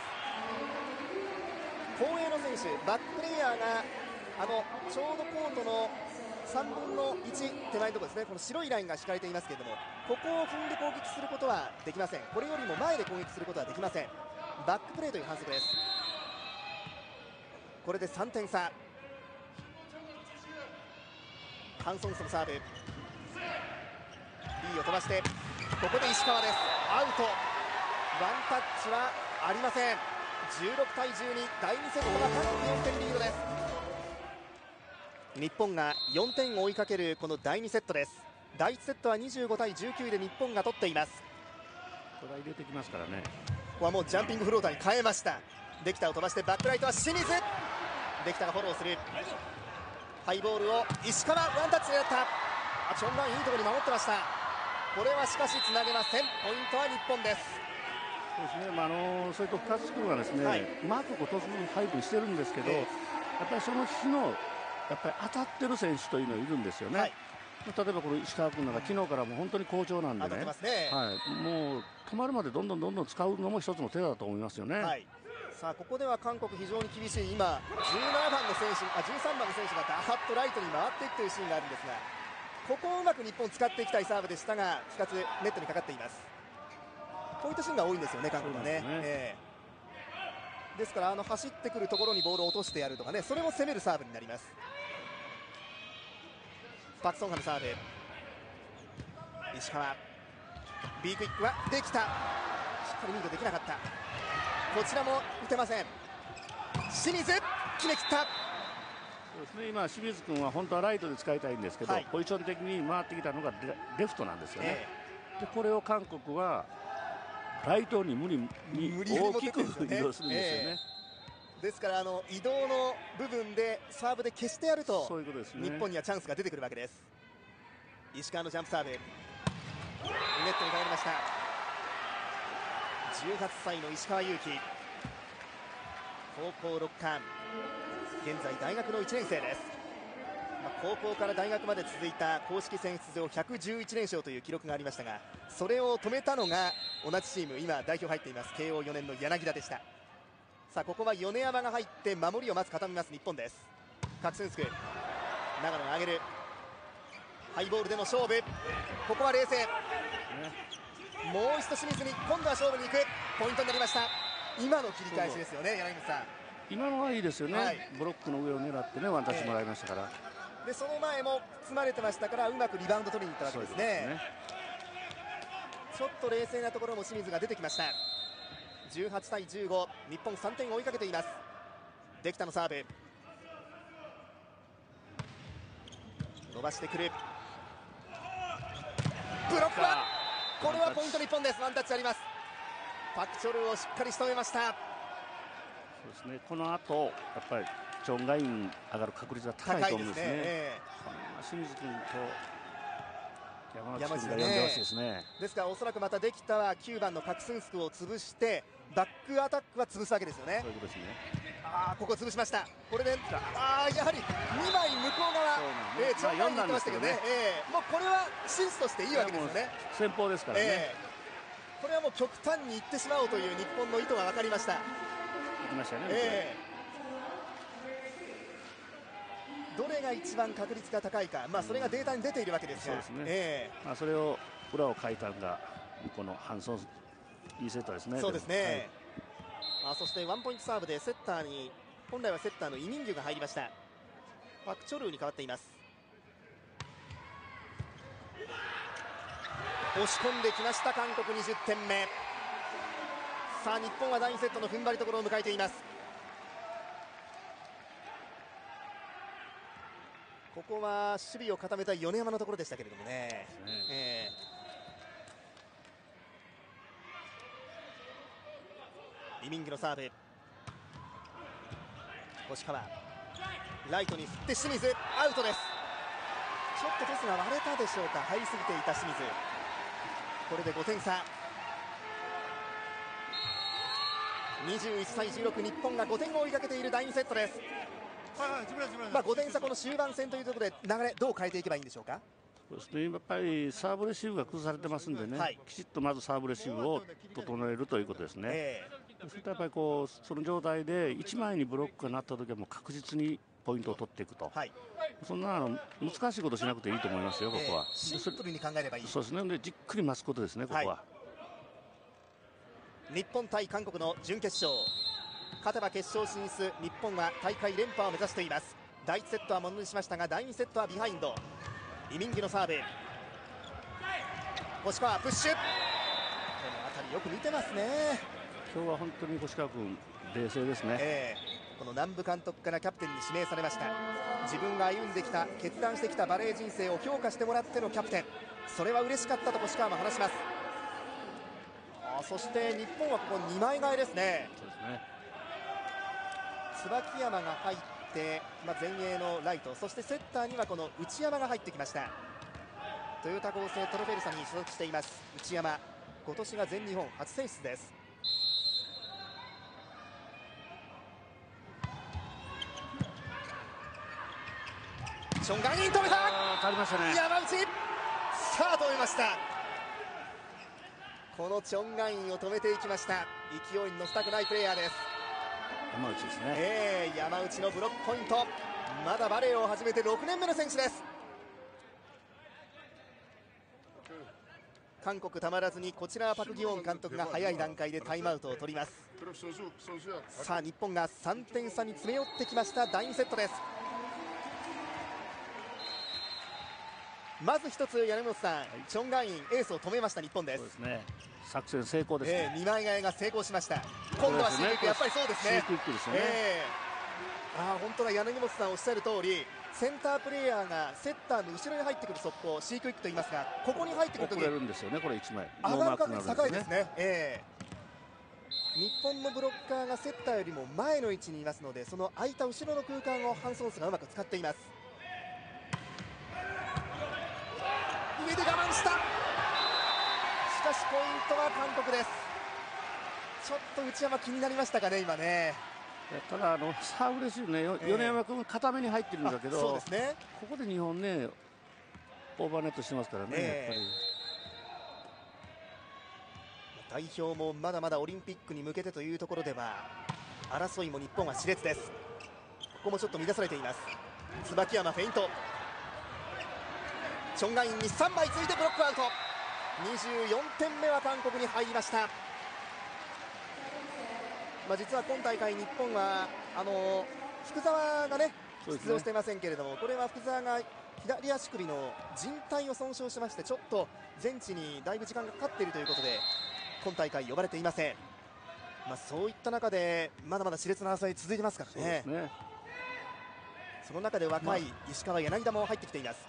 後衛の選手、バックプレイヤーがちょうどコートの3分の1手前のところですね、この白いラインが敷かれていますけれども、ここを踏んで攻撃することはできません。これよりも前で攻撃することはできません。バックプレーという反則です。これで3点差。ハンソンスのサーブ、いいを飛ばして、ここで石川です。アウト。ワンタッチはありません。16対12、第2セットは韓国4点リードです。日本が4点を追いかけるこの第2セットです。第1セットは25対19で日本が取っています。 トライ入れてきますからね。 ここはもうジャンピングフローターに変えました。できたを飛ばしてバックライトは清水、できたがフォローする。ハイボールを石川、ワンタッチでやった。チョンガンいいところに守ってました。これはしかしつなげません。ポイントは日本です。 そうですね、それと深津君はですね、うまく突入配分してるんですけど、やっぱりその日のやっぱり当たってる選手というのがいるんですよね。例えばこの石川君なんか昨日からもう本当に好調なんでね、もう止まるまでどんどん使うのも一つの手だと思いますよね。 さあここでは韓国非常に厳しい、今13番の選手がダーッとライトに回っていくというシーンがあるんですが、ここをうまく日本使っていきたいサーブでしたが、2つネットにかかっています。こういったシーンが多いんですよね、韓国はね。ですから走ってくるところにボールを落としてやるとかね、それも攻めるサーブになります。パク・ソンハのサーブ、石川 B クイックはできた、しっかりミートできなかった。こちらも打てません。清水決めきった。 そうですね、今清水君は本当はライトで使いたいんですけど、ポジション的に回ってきたのがレフトなんですよね。でこれを韓国はライトに無理に大きく移動するんですよね。 ですから移動の部分でサーブで消してやると、 そういうことですね、 日本にはチャンスが出てくるわけです。石川のジャンプサーブ、ネットにかかりました。18歳の石川祐希、高校6冠、現在大学の1年生です。高校から大学まで続いた公式戦出場111連勝という記録がありましたが、それを止めたのが同じチーム、今代表入っています慶応4年の柳田でした。さあここは米山が入って守りをまず固めます日本です。カクスンスク、長野が上げる、ハイボールでの勝負、ここは冷静、もう一度清水に、今度は勝負に行く、ポイントになりました。今の切り返しですよね、柳口さん。 今のはいいですよね、ブロックの上を狙ってね、ワンタッチもらいましたから、 でその前も詰まれてましたから、うまくリバウンド取りに行ったわけですね。ちょっと冷静なところも清水が出てきました。18対15、日本3点を追いかけています。できたのサーブ、伸ばしてくる、ブロックは、これはポイント日本です。ワンタッチあります。パク・チョルをしっかり仕留めました。 そうですね、この後やっぱりチョンガイン上がる確率が高いと思うんですね。清水君と山内君が呼んでほしいですね。 ですからおそらくまたできたは9番のカクスンスクを潰してバックアタックは潰すわけですよね。 そういうことですね。 ここ潰しました。これでやはり2枚向こう側、チョンガインに行ってましたけどね、もうこれは進出としていいわけですよね。 先方ですからね、 これはもう極端にいってしまおうという日本の意図が分かりました。 行きましたね。 どれが一番確率が高いか、それがデータに出ているわけですが、 それを裏をかいたのがこのハンソン、いいセットですね。 そうですね、そしてワンポイントサーブでセッターに、本来はセッターのイ・ミンギュが入りました。パク・チョルーに変わっています。 押し込んできました韓国。20点目。さあ日本は第2セットの踏ん張りところを迎えています。ここは守備を固めた米山のところでしたけれどもね。イミンギのサーブ、星川ライトに振って清水、アウトです。ちょっとトスが割れたでしょうか。入りすぎていた清水。これで5点差。21対16、日本が5点を追いかけている第2セットです。5点差、この終盤戦というところで流れどう変えていけばいいんでしょうか。 そうですね、やっぱりサーブレシーブが崩されてますんでね、きちっとまずサーブレシーブを整えるということですね。それとやっぱりこうその状態で1枚にブロックがなった時はもう確実にポイントを取っていくと、そんな難しいことしなくていいと思いますよ、ここは。 シンプルに考えればいい。 そうですね、でじっくり待つことですね、ここは。 日本対韓国の準決勝、勝てば決勝進出、日本は大会連覇を目指しています。第1セットはものにしましたが、第2セットはビハインド。イミンギのサーブ、星川プッシュ、この辺りよく見てますね。 今日は本当に星川君冷静ですね。 この南部監督からキャプテンに指名されました。自分が歩んできた、決断してきたバレー人生を評価してもらってのキャプテン、それは嬉しかったと星川も話します。そして日本はここ2枚替えですね。 そうですね、 椿山が入って、前衛のライト、そしてセッターにはこの内山が入ってきました。トヨタ合成トロフェルサに所属しています内山、今年が全日本初選出です。チョンガンイン止めた。 変わりましたね、 山内、さあ止めました。このチョンガンインを止めていきました。勢いに乗せたくないプレイヤーです。 山内ですね。 山内のブロックポイント、まだバレーを始めて6年目の選手です。韓国たまらずに、こちらはパク・ギヨン監督が早い段階でタイムアウトを取ります。さあ日本が3点差に詰め寄ってきました第2セットです。まず一つ柳本さん、チョンガンインエースを止めました日本です。 そうですね、作戦成功ですね。 2枚替えが成功しました。今度はシークイック、やっぱりそうですね。 シークイックですよね。 本当だ、柳本さんおっしゃる通り、センタープレーヤーがセッターの後ろに入ってくる速攻、シークイックと言いますが、ここに入ってくるとき遅れるんですよね、これ1枚上がる確率高いですね。日本のブロッカーがセッターよりも前の位置にいますので、その空いた後ろの空間をハン・ソンスがうまく使っています。上で我慢した。しかしポイントは韓国です。ちょっと内山気になりましたかね、今ね。 ただサーブレシーブね、米山君固めに入ってるんだけど、 そうですね、 ここで日本ねオーバーネットしてますからね、やっぱり代表もまだまだオリンピックに向けてというところでは争いも日本は熾烈です。ここもちょっと乱されています。椿山フェイント、チョンガンインに3枚ついてブロックアウト。24点目は韓国に入りました。実は今大会日本は福澤がね出場していませんけれども、これは福澤が左足首の靭帯を損傷しまして、ちょっと全治にだいぶ時間がかかっているということで今大会呼ばれていません。そういった中でまだまだ熾烈な争い続いてますからね。その中で若い石川、柳田も入ってきています。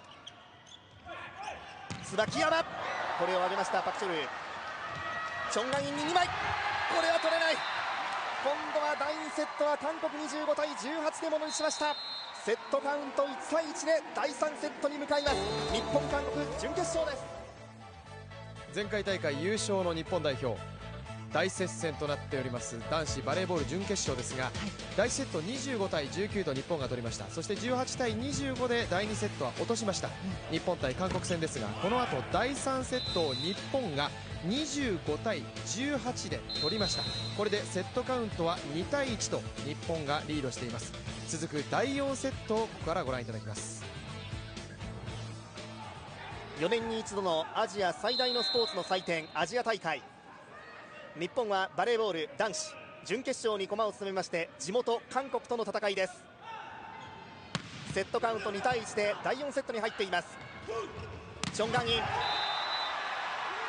椿山、これを上げましたパク・チョル。チョンガンインに2枚、これは取れない。今度は第2セットは韓国25対18でものにしました。セットカウント1対1で第3セットに向かいます。日本韓国準決勝です。 前回大会優勝の日本代表、大接戦となっております男子バレーボール準決勝ですが、第1セット25対19と日本が取りました。そして18対25で第2セットは落としました。日本対韓国戦ですが、この後第3セットを日本が25対18で取りました。これでセットカウントは2対1と日本がリードしています。続く第4セットをここからご覧いただきます。 4年に一度のアジア最大のスポーツの祭典、アジア大会。日本はバレーボール男子準決勝に駒を進めまして、地元韓国との戦いです。セットカウント2対1で第4セットに入っています。チョンガンイン、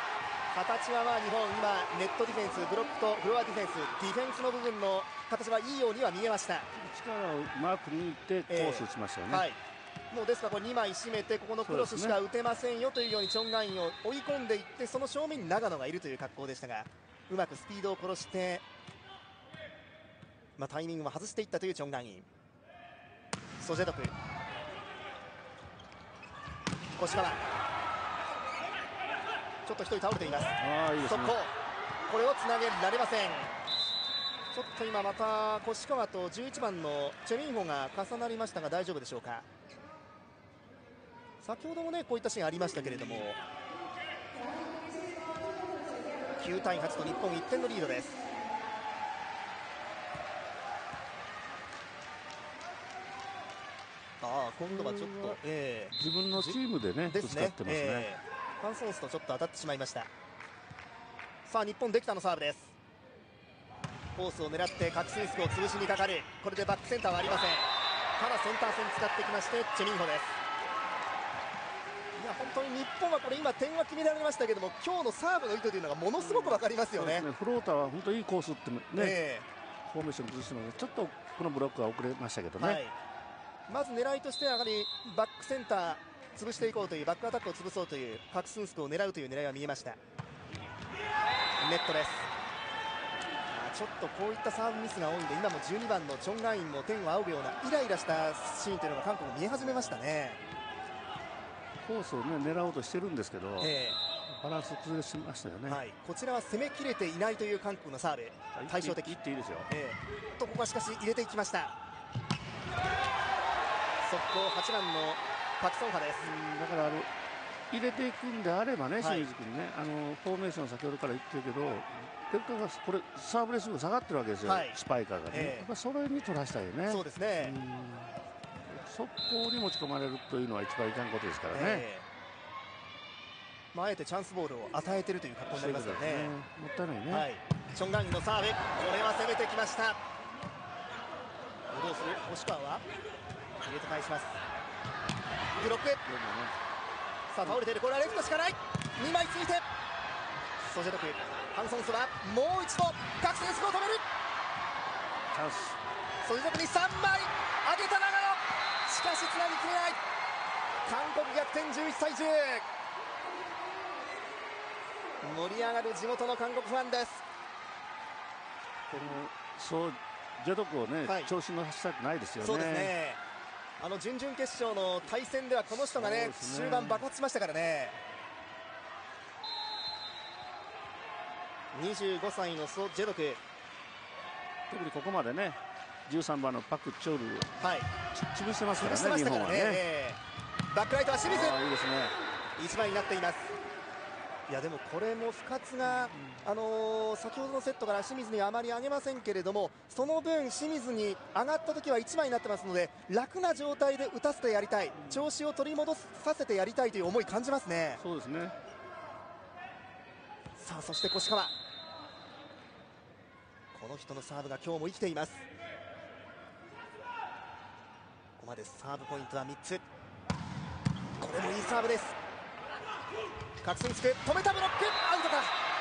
形は日本、今ネットディフェンス、ブロックとフロアディフェンス、ディフェンスの部分の形はいいようには見えました。 力をうまく抜いてコース打ちましたよね。 はい、もうですからこれ2枚締めて、ここのクロスしか打てませんよというようにチョン・ガンインを追い込んでいって、その正面に長野がいるという格好でしたが、うまくスピードを殺して、タイミングも外していったというチョン・ガンイン。ソジェドク、腰川、ちょっと1人倒れています。 いいですね、 速攻、これをつなげられません。ちょっと今また越川と11番のチェ・ミンホが重なりましたが大丈夫でしょうか。先ほどもこういったシーンありましたけれども、9対8と日本1点のリードです。今度はちょっと、 自分のチームでねぶつかってますね。 ファンソンスとちょっと当たってしまいました。さあ日本、できたのサーブです。コースを狙ってカクスンスクを潰しにかかる。これでバックセンターはありません。ただセンター線使ってきましてチェ・ミンホです。いや本当に日本はこれ今点は決められましたけども、今日のサーブの意図というのがものすごく分かりますよね。 フローターは本当にいいコースってね、フォーメーション崩してます。ちょっとこのブロックは遅れましたけどね、 まず狙いとしてはやはりバックセンター潰していこうという、バックアタックを潰そうというカクスンスクを狙うという狙いは見えました。ネットです。ちょっとこういったサーブミスが多いんで、今も12番のチョン・ガンインも天を仰ぐようなイライラしたシーンというのが韓国見え始めましたね。 コースを狙おうとしてるんですけど、バランス崩れしましたよね。 こちらは攻めきれていないという韓国のサーブ、対照的。 いっていいですよ。 ここはしかし入れていきました。速攻8番のパク・ソンハです。 だから入れていくんであればね、清水君ね、フォーメーション先ほどから言ってるけど、これサーブレスが下がってるわけですよ、スパイカーがね、やっぱそれに取らしたいよね。 そうですね、 速攻に持ち込まれるというのは一番いかんことですからね。 あえてチャンスボールを与えているという格好になりますからね。 もったいないね。 チョン・ガンインのサーブ、これは攻めてきました。どうする、星川は入れて返します。ブロック、さあ倒れている、これはレフトしかない。2枚ついてソジェドク、ハンソンスはもう一度カクセンスクを止める。 チャンス、 ソジェドクに3枚上げた長野、しかしつなぎきれない。韓国逆転11対10。盛り上がる地元の韓国ファンです。 ジェドクを調子の走ったくないですよね。 そうですね、準々決勝の対戦ではこの人が終盤爆発しましたからね。25歳のソ・ジェドク、 特にここまでね13番のパク・チョルを潰してますからね、日本はね。 バックライトは清水、 いいですね、 1枚になっています。いやでもこれも深津が、先ほどのセットから清水にはあまり上げませんけれども、その分清水に上がった時は1枚になってますので、楽な状態で打たせてやりたい、調子を取り戻させてやりたいという思い感じますね。 そうですね。 さあそして越川、この人のサーブが今日も生きています。ここまでサーブポイントは3つ。これもいいサーブです。カクスンスク止めた、ブロックアウトか。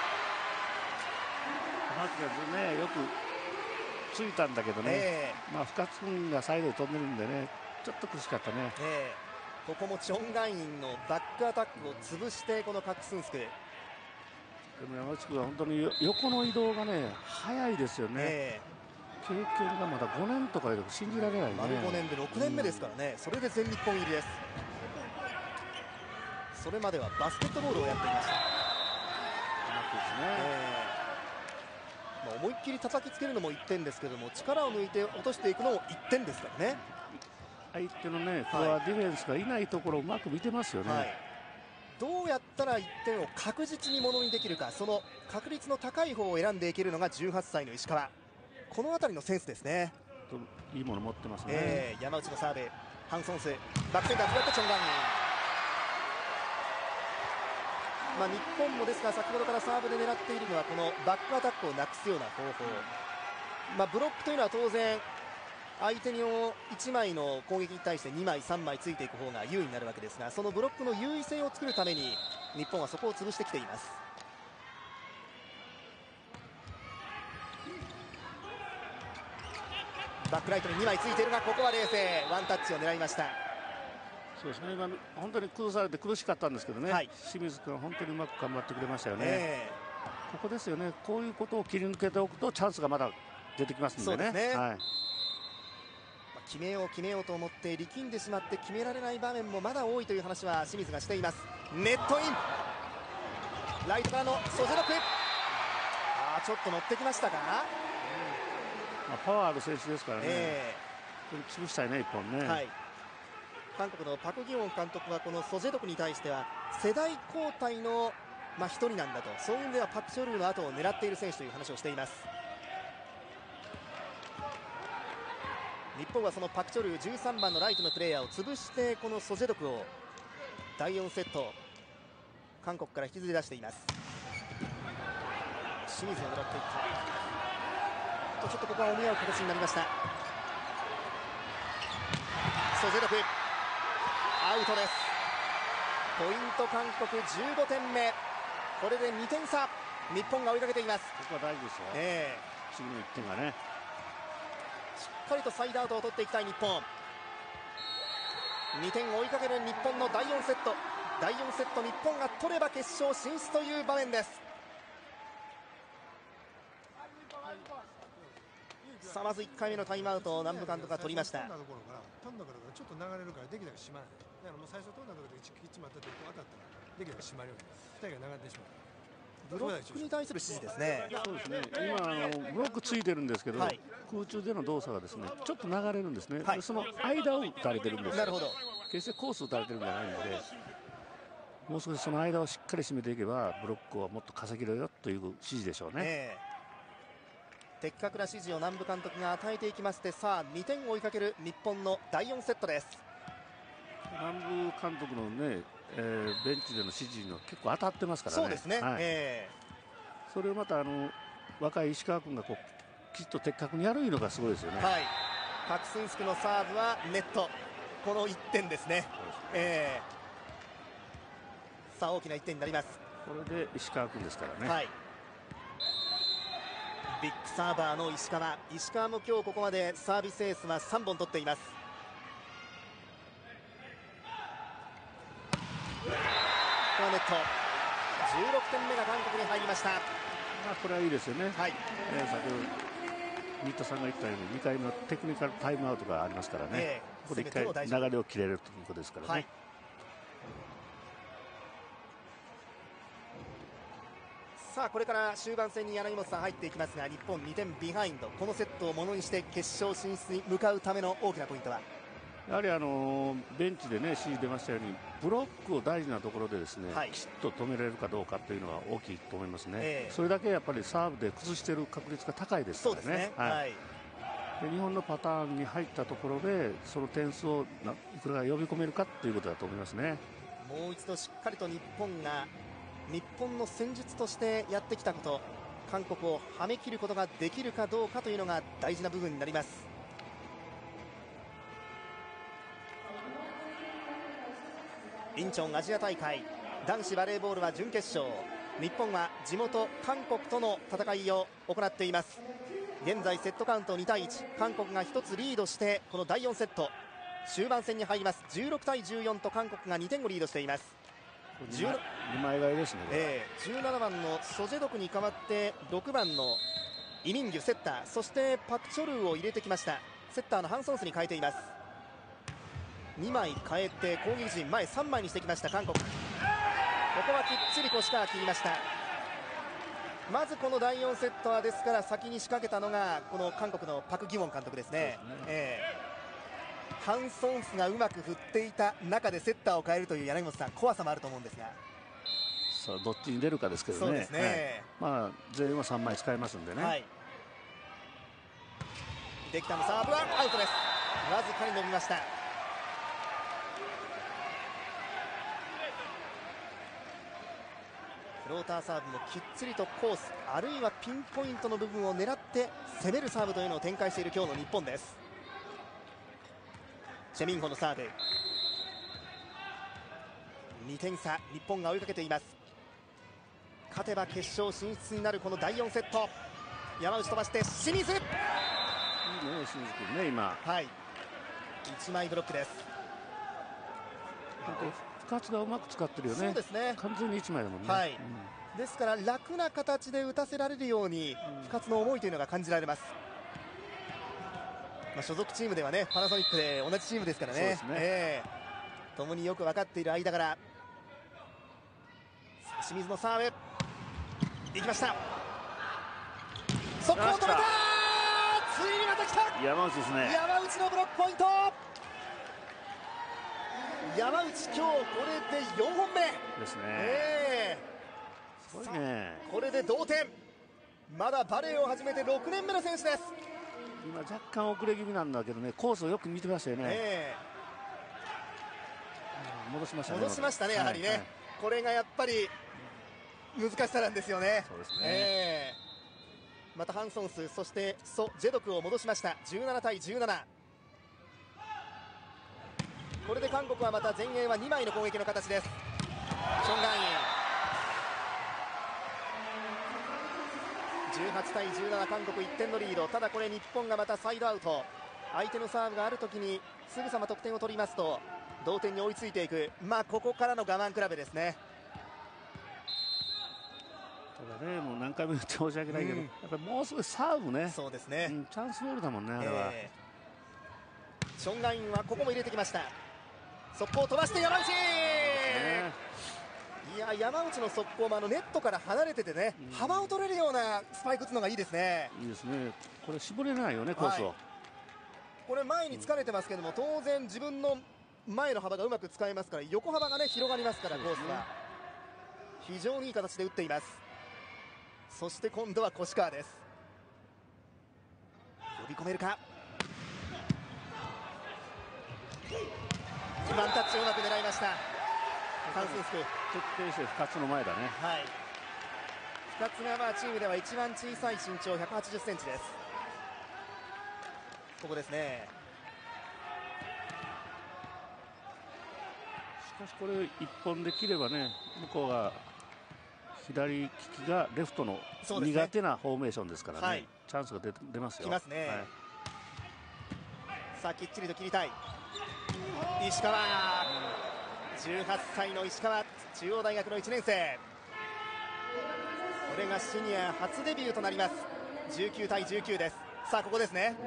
マキがねよくついたんだけどね、深津君がサイドで飛んでるんでね、ちょっと苦しかったね。 ここもチョン・ガンインのバックアタックを潰してこのカクスンスク。でも山内君は本当に横の移動がね速いですよね。経験がまだ5年とかで信じられないね。 丸5年で6年目ですからね、それで全日本入りです。それまではバスケットボールをやっていました。思いっきり叩きつけるのも1点ですけども、力を抜いて落としていくのも1点ですからね。 相手のねフォアディフェンスがいないところをうまく見てますよね。 どうやったら1点を確実にものにできるか、その確率の高い方を選んでいけるのが18歳の石川、この辺りのセンスですね。 いいもの持ってますね。 山内のサーブ、ハンソンスバックセンター使ってチョン・ガンイン。日本もですが先ほどからサーブで狙っているのはこのバックアタックをなくすような方法、ブロックというのは当然相手の1枚の攻撃に対して2枚3枚ついていく方が優位になるわけですが、そのブロックの優位性を作るために日本はそこを潰してきています。 バックライトに2枚ついているが、ここは冷静、ワンタッチを狙いました。 そうですね、今本当に崩されて苦しかったんですけどね、はい、清水君は本当にうまく頑張ってくれましたよね。ここですよね、こういうことを切り抜けておくとチャンスがまだ出てきますんでね。 そうですね、はい、決めよう決めようと思って力んでしまって決められない場面もまだ多いという話は清水がしています。ネットイン、ライトからのソジェドク、ちょっと乗ってきましたか。 パワーある選手ですからね、潰したいね、一本ね。 はい、韓国のパク・ギウォン監督はこのソジェドクに対しては世代交代の一人なんだと、そういう意味ではパク・チョルーの後を狙っている選手という話をしています。日本はそのパク・チョルー13番のライトのプレーヤーを潰してこのソジェドクを第4セット韓国から引きずり出しています。清水を狙っていったちょっとここはお見合う形になりました。ソジェドクアウトです。ポイント韓国15点目、これで2点差、日本が追いかけています。 ここは大事ですよ、次の1点がね。 しっかりとサイドアウトを取っていきたい日本。2点追いかける日本の第4セット、第4セット日本が取れば決勝進出という場面です。さあまず1回目のタイムアウトを南部監督が取りました。 飛んだからちょっと流れるからできたらしまない。だからもう最初飛んだところできっちまったと当たったらできたらしまるように2人が流れてしまう。 ブロックに対する指示ですね。 そうですね、今ブロックついてるんですけど、はい、空中での動作がですねちょっと流れるんですね、はい、その間を打たれてるんですよ。 なるほど、 決してコース打たれてるんじゃないので、もう少しその間をしっかり締めていけばブロックをもっと稼げるよという指示でしょうね。 的確な指示を南部監督が与えていきまして、さあ2点を追いかける日本の第4セットです。 南部監督のね、ベンチでの指示の結構当たってますからね。 そうですね、はい、 それをまた若い石川君がこうきちっと的確にやるのがすごいですよね。 はい、パク・スンスクのサーブはネット、この1点ですね。さあ大きな1点になります。 これで石川君ですからね。 はい、ビッグサーバーの石川も今日ここまでサービスエースは3本取っています。このネット16点目が韓国に入りました。 これはいいですよね。 はい、 先ほど新田さんが言ったように2回のテクニカルタイムアウトがありますからね、ここで1回流れを切れるということですからね。はい、 さあこれから終盤戦に柳本さん入っていきますが、日本2点ビハインド、このセットをものにして決勝進出に向かうための大きなポイントはやはりベンチでね指示出ましたようにブロックを大事なところでですね、はい、きちっと止められるかどうかというのは大きいと思いますね。それだけやっぱりサーブで崩している確率が高いですからね。そうですね、はい、で日本のパターンに入ったところでその点数をいくら呼び込めるかということだと思いますね。 もう一度しっかりと日本が日本の戦術としてやってきたこと、韓国をはめ切ることができるかどうかというのが大事な部分になります。インチョンアジア大会男子バレーボールは準決勝、日本は地元韓国との戦いを行っています。現在セットカウント2対1、韓国が1つリードしてこの第4セット終盤戦に入ります。16対14と韓国が2点をリードしています。 2枚替えですね。 17番のソジェドクに代わって6番のイ・ミンギュセッター、そしてパク・チョルーを入れてきました。セッターのハン・ソンスに変えています。2枚変えて攻撃陣前3枚にしてきました韓国。ここはきっちり越川切りました。まずこの第4セットはですから先に仕掛けたのがこの韓国のパク・ギウォン監督ですね。ハン・ソンスがうまく振っていた中でセッターを変えるという柳本さん怖さもあると思うんですが、 さあどっちに出るかですけどね。そうですね、まあ全員は3枚使えますんでね。はい、 できたのサーブはアウトです。わずかに伸びました。フローターサーブもきっちりとコースあるいはピンポイントの部分を狙って攻めるサーブというのを展開している今日の日本です。チェ・ミンホのサーブ、2点差、日本が追いかけています。勝てば決勝進出になるこの第4セット。山内飛ばして清水、 ね、清水君ね、今。 はい、1枚ブロックです。 深津がうまく使ってるよね。 そうですね、 完全に1枚だもんね。 はい、ですから楽な形で打たせられるように深津の思いというのが感じられます。所属チームではね、パナソニックで同じチームですからね。共によく分かっている間柄。清水のサーブいきました。速攻止めた。ついにまた来た。 山内ですね。 山内のブロックポイント。山内、今日これで4本目ですね。すごいね。 これで同点。まだバレーを始めて6年目の選手です。 今若干遅れ気味なんだけどね、コースをよく見てましたよね。戻しましたね。 戻しましたね、やはりね。これがやっぱり難しさなんですよね。 そうですね。 またハンソンス、そしてソ・ジェドクを戻しました。17対17。これで韓国はまた前衛は2枚の攻撃の形です。チョン・ガンイン18対17、韓国1点のリード。ただこれ日本がまたサイドアウト、相手のサーブがあるときにすぐさま得点を取りますと同点に追いついていく、ここからの我慢比べですね。 ただね、もう何回も言って申し訳ないけど、やっぱりもう少しサーブね。 そうですね、 チャンスボールだもんね、あれは。 チョン・ガインはここも入れてきました。速攻を飛ばして山内、いや山内の速攻もネットから離れててね、幅を取れるようなスパイク打つのがいいですね。 いいですね。これ絞れないよね、コースを。 これ前に疲れてますけども、当然自分の前の幅がうまく使えますから、横幅がね広がりますから、コースは非常にいい形で打っています。そして今度は越川です。呼び込めるか。ワンタッチをうまく狙いました。カンスンスク徹底して深津の前だね。 はい、深津がチームでは一番小さい身長180センチです。ここですね。 しかしこれ一本できればね、向こうが左利きがレフトの苦手なフォーメーションですからね、チャンスが出ますよ。 きますね。さあきっちりと切りたい石川、18歳の石川、中央大学の1年生。これがシニア初デビューとなります。19対19です。さあここですね。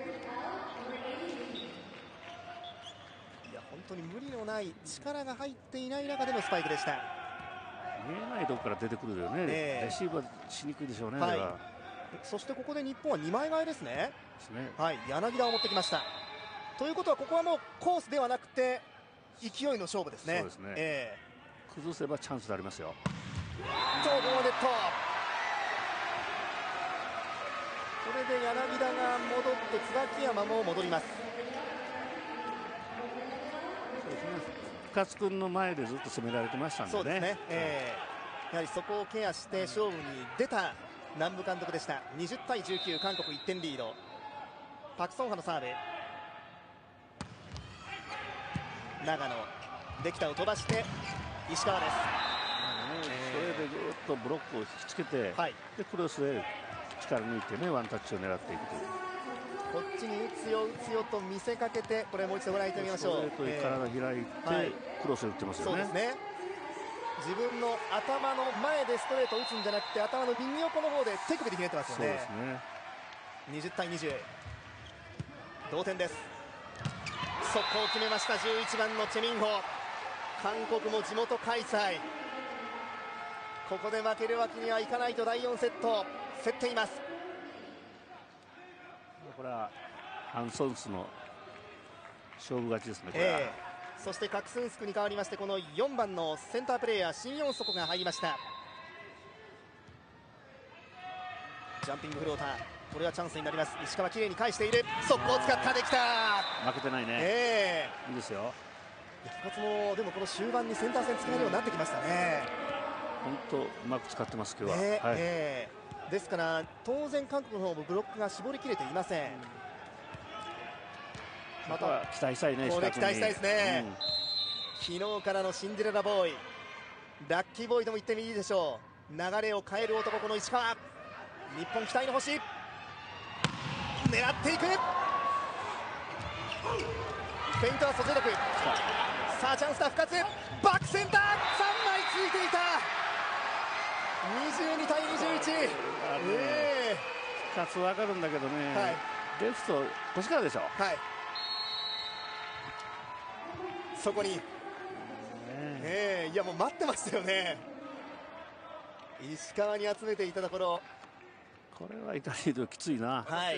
いや本当に無理のない、力が入っていない中でのスパイクでした。 見えないところから出てくるよね、レシーブはしにくいでしょうね。 そしてここで日本は2枚替えですね。 はい、 柳田を持ってきました。ということはここはもうコースではなくて勢いの勝負ですね。 そうですね、崩せばチャンスでありますよ。 ここネット、これで柳田が戻って椿山も戻ります。 そうですね、深津君の前でずっと攻められてましたんでね。 そうですね、やはりそこをケアして勝負に出た南部監督でした。20対19、韓国1点リード。パク・ソンハのサーブ、長野できたを飛ばして石川です。 それでずっとブロックを引きつけて、でクロスで力抜いてね、ワンタッチを狙っていくという。 こっちに打つよ打つよと見せかけて、これもう一度ご覧いただきましょう。 体開いて、クロスを打ってますよね。 そうですね、自分の頭の前でストレートを打つんじゃなくて、頭の右横の方で手首でひねってますよね。 そうですね。 20対20、同点です。速攻を決めました11番のチェミンホ。韓国も地元開催、ここで負けるわけにはいかないと第4セット競っています。 これはハン・ソンスの勝負勝ちですね、これは。 そしてカクスンスクに変わりまして、この4番のセンタープレーヤーシン・ヨンソコが入りました。ジャンピングフローター、これはチャンスになります。石川きれいに返している、速攻を使った、できた。 負けてないね、いいですよ。 一発もでもこの終盤にセンター線使えるようになってきましたね。 本当うまく使ってます今日は。 ですから当然韓国の方もブロックが絞りきれていません。 また期待したいね。 これ期待したいですね、昨日からのシンデレラボーイ、ラッキーボーイとも言ってもいいでしょう。流れを変える男、この石川、日本期待の星。 狙っていく。フェイントはソジェドク。さあチャンスだ深津、バックセンター3枚ついていた。22対21。 2つ分かるんだけどね、 はい、 レフト腰からでしょ。 はい、そこに、いやもう待ってましたよね。石川に集めていたところ、 これはイタリアときついな。 はい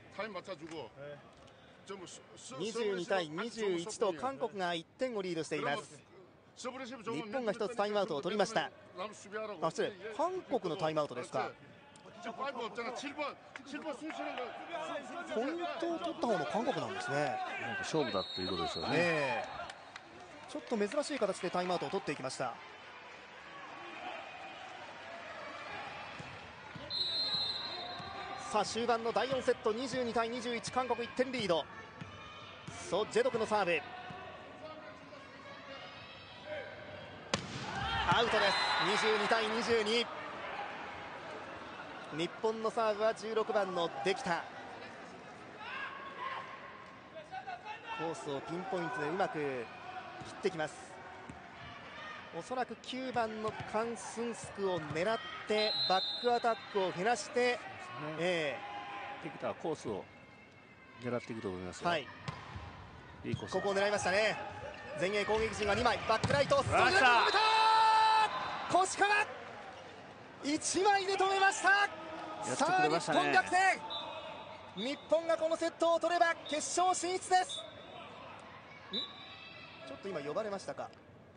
、22対21と韓国が1点をリードしています。日本が1つタイムアウトを取りました。失礼、韓国のタイムアウトですか。ポイントを取った方の韓国なんですね。 なんか勝負だっていうことでしょうね。 ちょっと珍しい形でタイムアウトを取っていきました。さあ終盤の第4セット、22対21、韓国1点リード。ソ・ジェドクのサーブ、アウトです。22対22。日本のサーブは16番の出来田。コースをピンポイントでうまく切ってきます。おそらく9番のカン・スンスクを狙ってバックアタックを減らして、 出来田はコースを狙っていくと思いますよ。はい、いいコース。 ここを狙いましたね。前衛攻撃陣が2枚、バックライト、腰から1枚で止めました。さあ日本逆転。日本がこのセットを取れば決勝進出です。ちょっと今呼ばれましたか。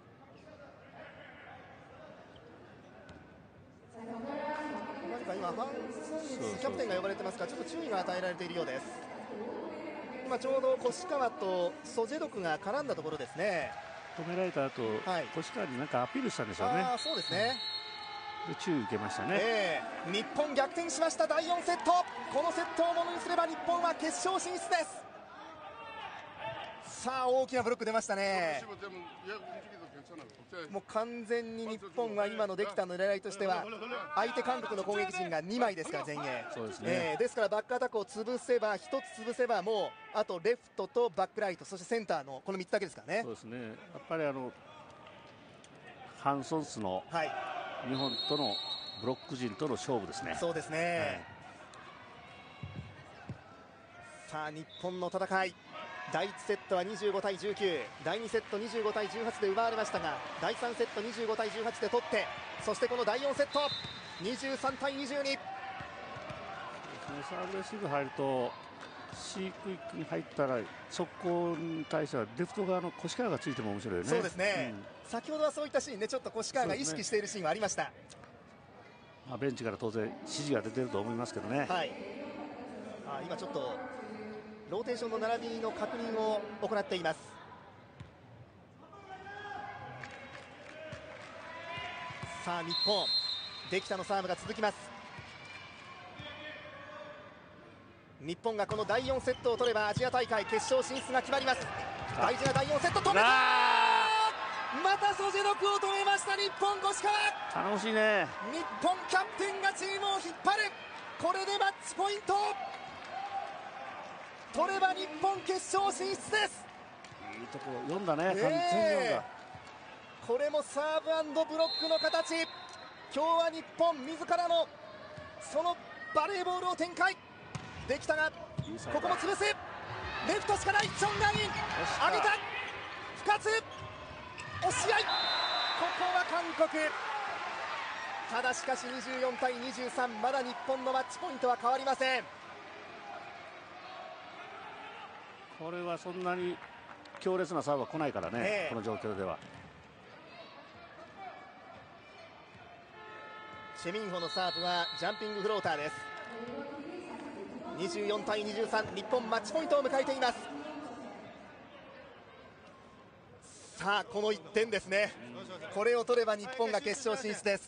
何か今ファン・ソンキャプテンが呼ばれてますが、ちょっと注意が与えられているようです。今ちょうど越川とソジェドクが絡んだところですね。 止められた後、越川に何かアピールしたんでしょうね。 そうですね。 で注意受けましたね。 日本逆転しました。第4セット、このセットをものにすれば日本は決勝進出です。さあ大きなブロック出ましたね。もう完全に日本は今の出来たの狙いとしては、相手韓国の攻撃陣が2枚ですから前衛。 そうですね。 ですからバックアタックを潰せば、1つ潰せばもうあとレフトとバックライト、そしてセンターのこの3つだけですからね。 そうですね。やっぱりハン・ソンスの日本とのブロック陣との勝負ですね。 そうですね。さあ日本の戦い、第1セットは25対19、第2セット25対18で奪われましたが、第3セット25対18で取って、そしてこの第4セット23対22。 サーブレシーブ入ると C クイックに入ったら速攻に対してはレフト側の越川がついても面白いよね。 そうですね、先ほどはそういったシーンね、ちょっと越川が意識しているシーンはありました。 ベンチから当然指示が出てると思いますけどね。 今ちょっとローテーションの並びの確認を行っています。さあ日本、出来田のサーブが続きます。日本がこの第4セットを取ればアジア大会決勝進出が決まります。大事な第4セット、止めた。またソジェドクを止めました日本。越川楽しいね。 日本キャプテンがチームを引っ張る。これでマッチポイント。取れば日本決勝進出です。 いいところ読んだね、完全に読んだ。 これもサーブ&ブロックの形。今日は日本自らのそのバレーボールを展開できたが、ここも潰す。レフトしかない。チョン・ガイン上げた。深津押し合い、ここは韓国。ただしかし24対23、まだ日本のマッチポイントは変わりません。 これはそんなに強烈なサーブは来ないからね、この状況では。 チェ・ミンホのサーブはジャンピングフローターです。24対23、日本マッチポイントを迎えています。さあこの1点ですね、これを取れば日本が決勝進出です。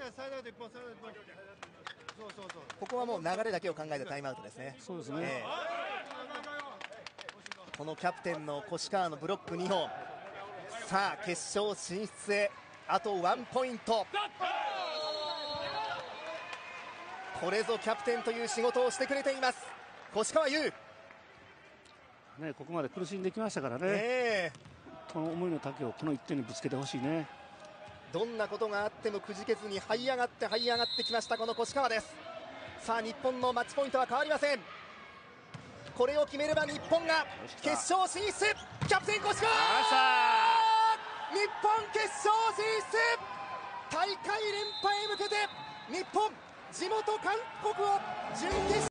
ここはもう流れだけを考えてタイムアウトですね。 そうですね。 このキャプテンの越川のブロック2本。さあ決勝進出へあと1ポイント。これぞキャプテンという仕事をしてくれています越川優、 ここまで苦しんできましたからね、この思いの丈をこの1点にぶつけてほしいね。 どんなことがあってもくじけずに這い上がってきましたこの越川です。さあ日本のマッチポイントは変わりません。これを決めれば日本が決勝進出。キャプテン越川、日本決勝進出。大会連覇へ向けて日本、地元韓国を準決勝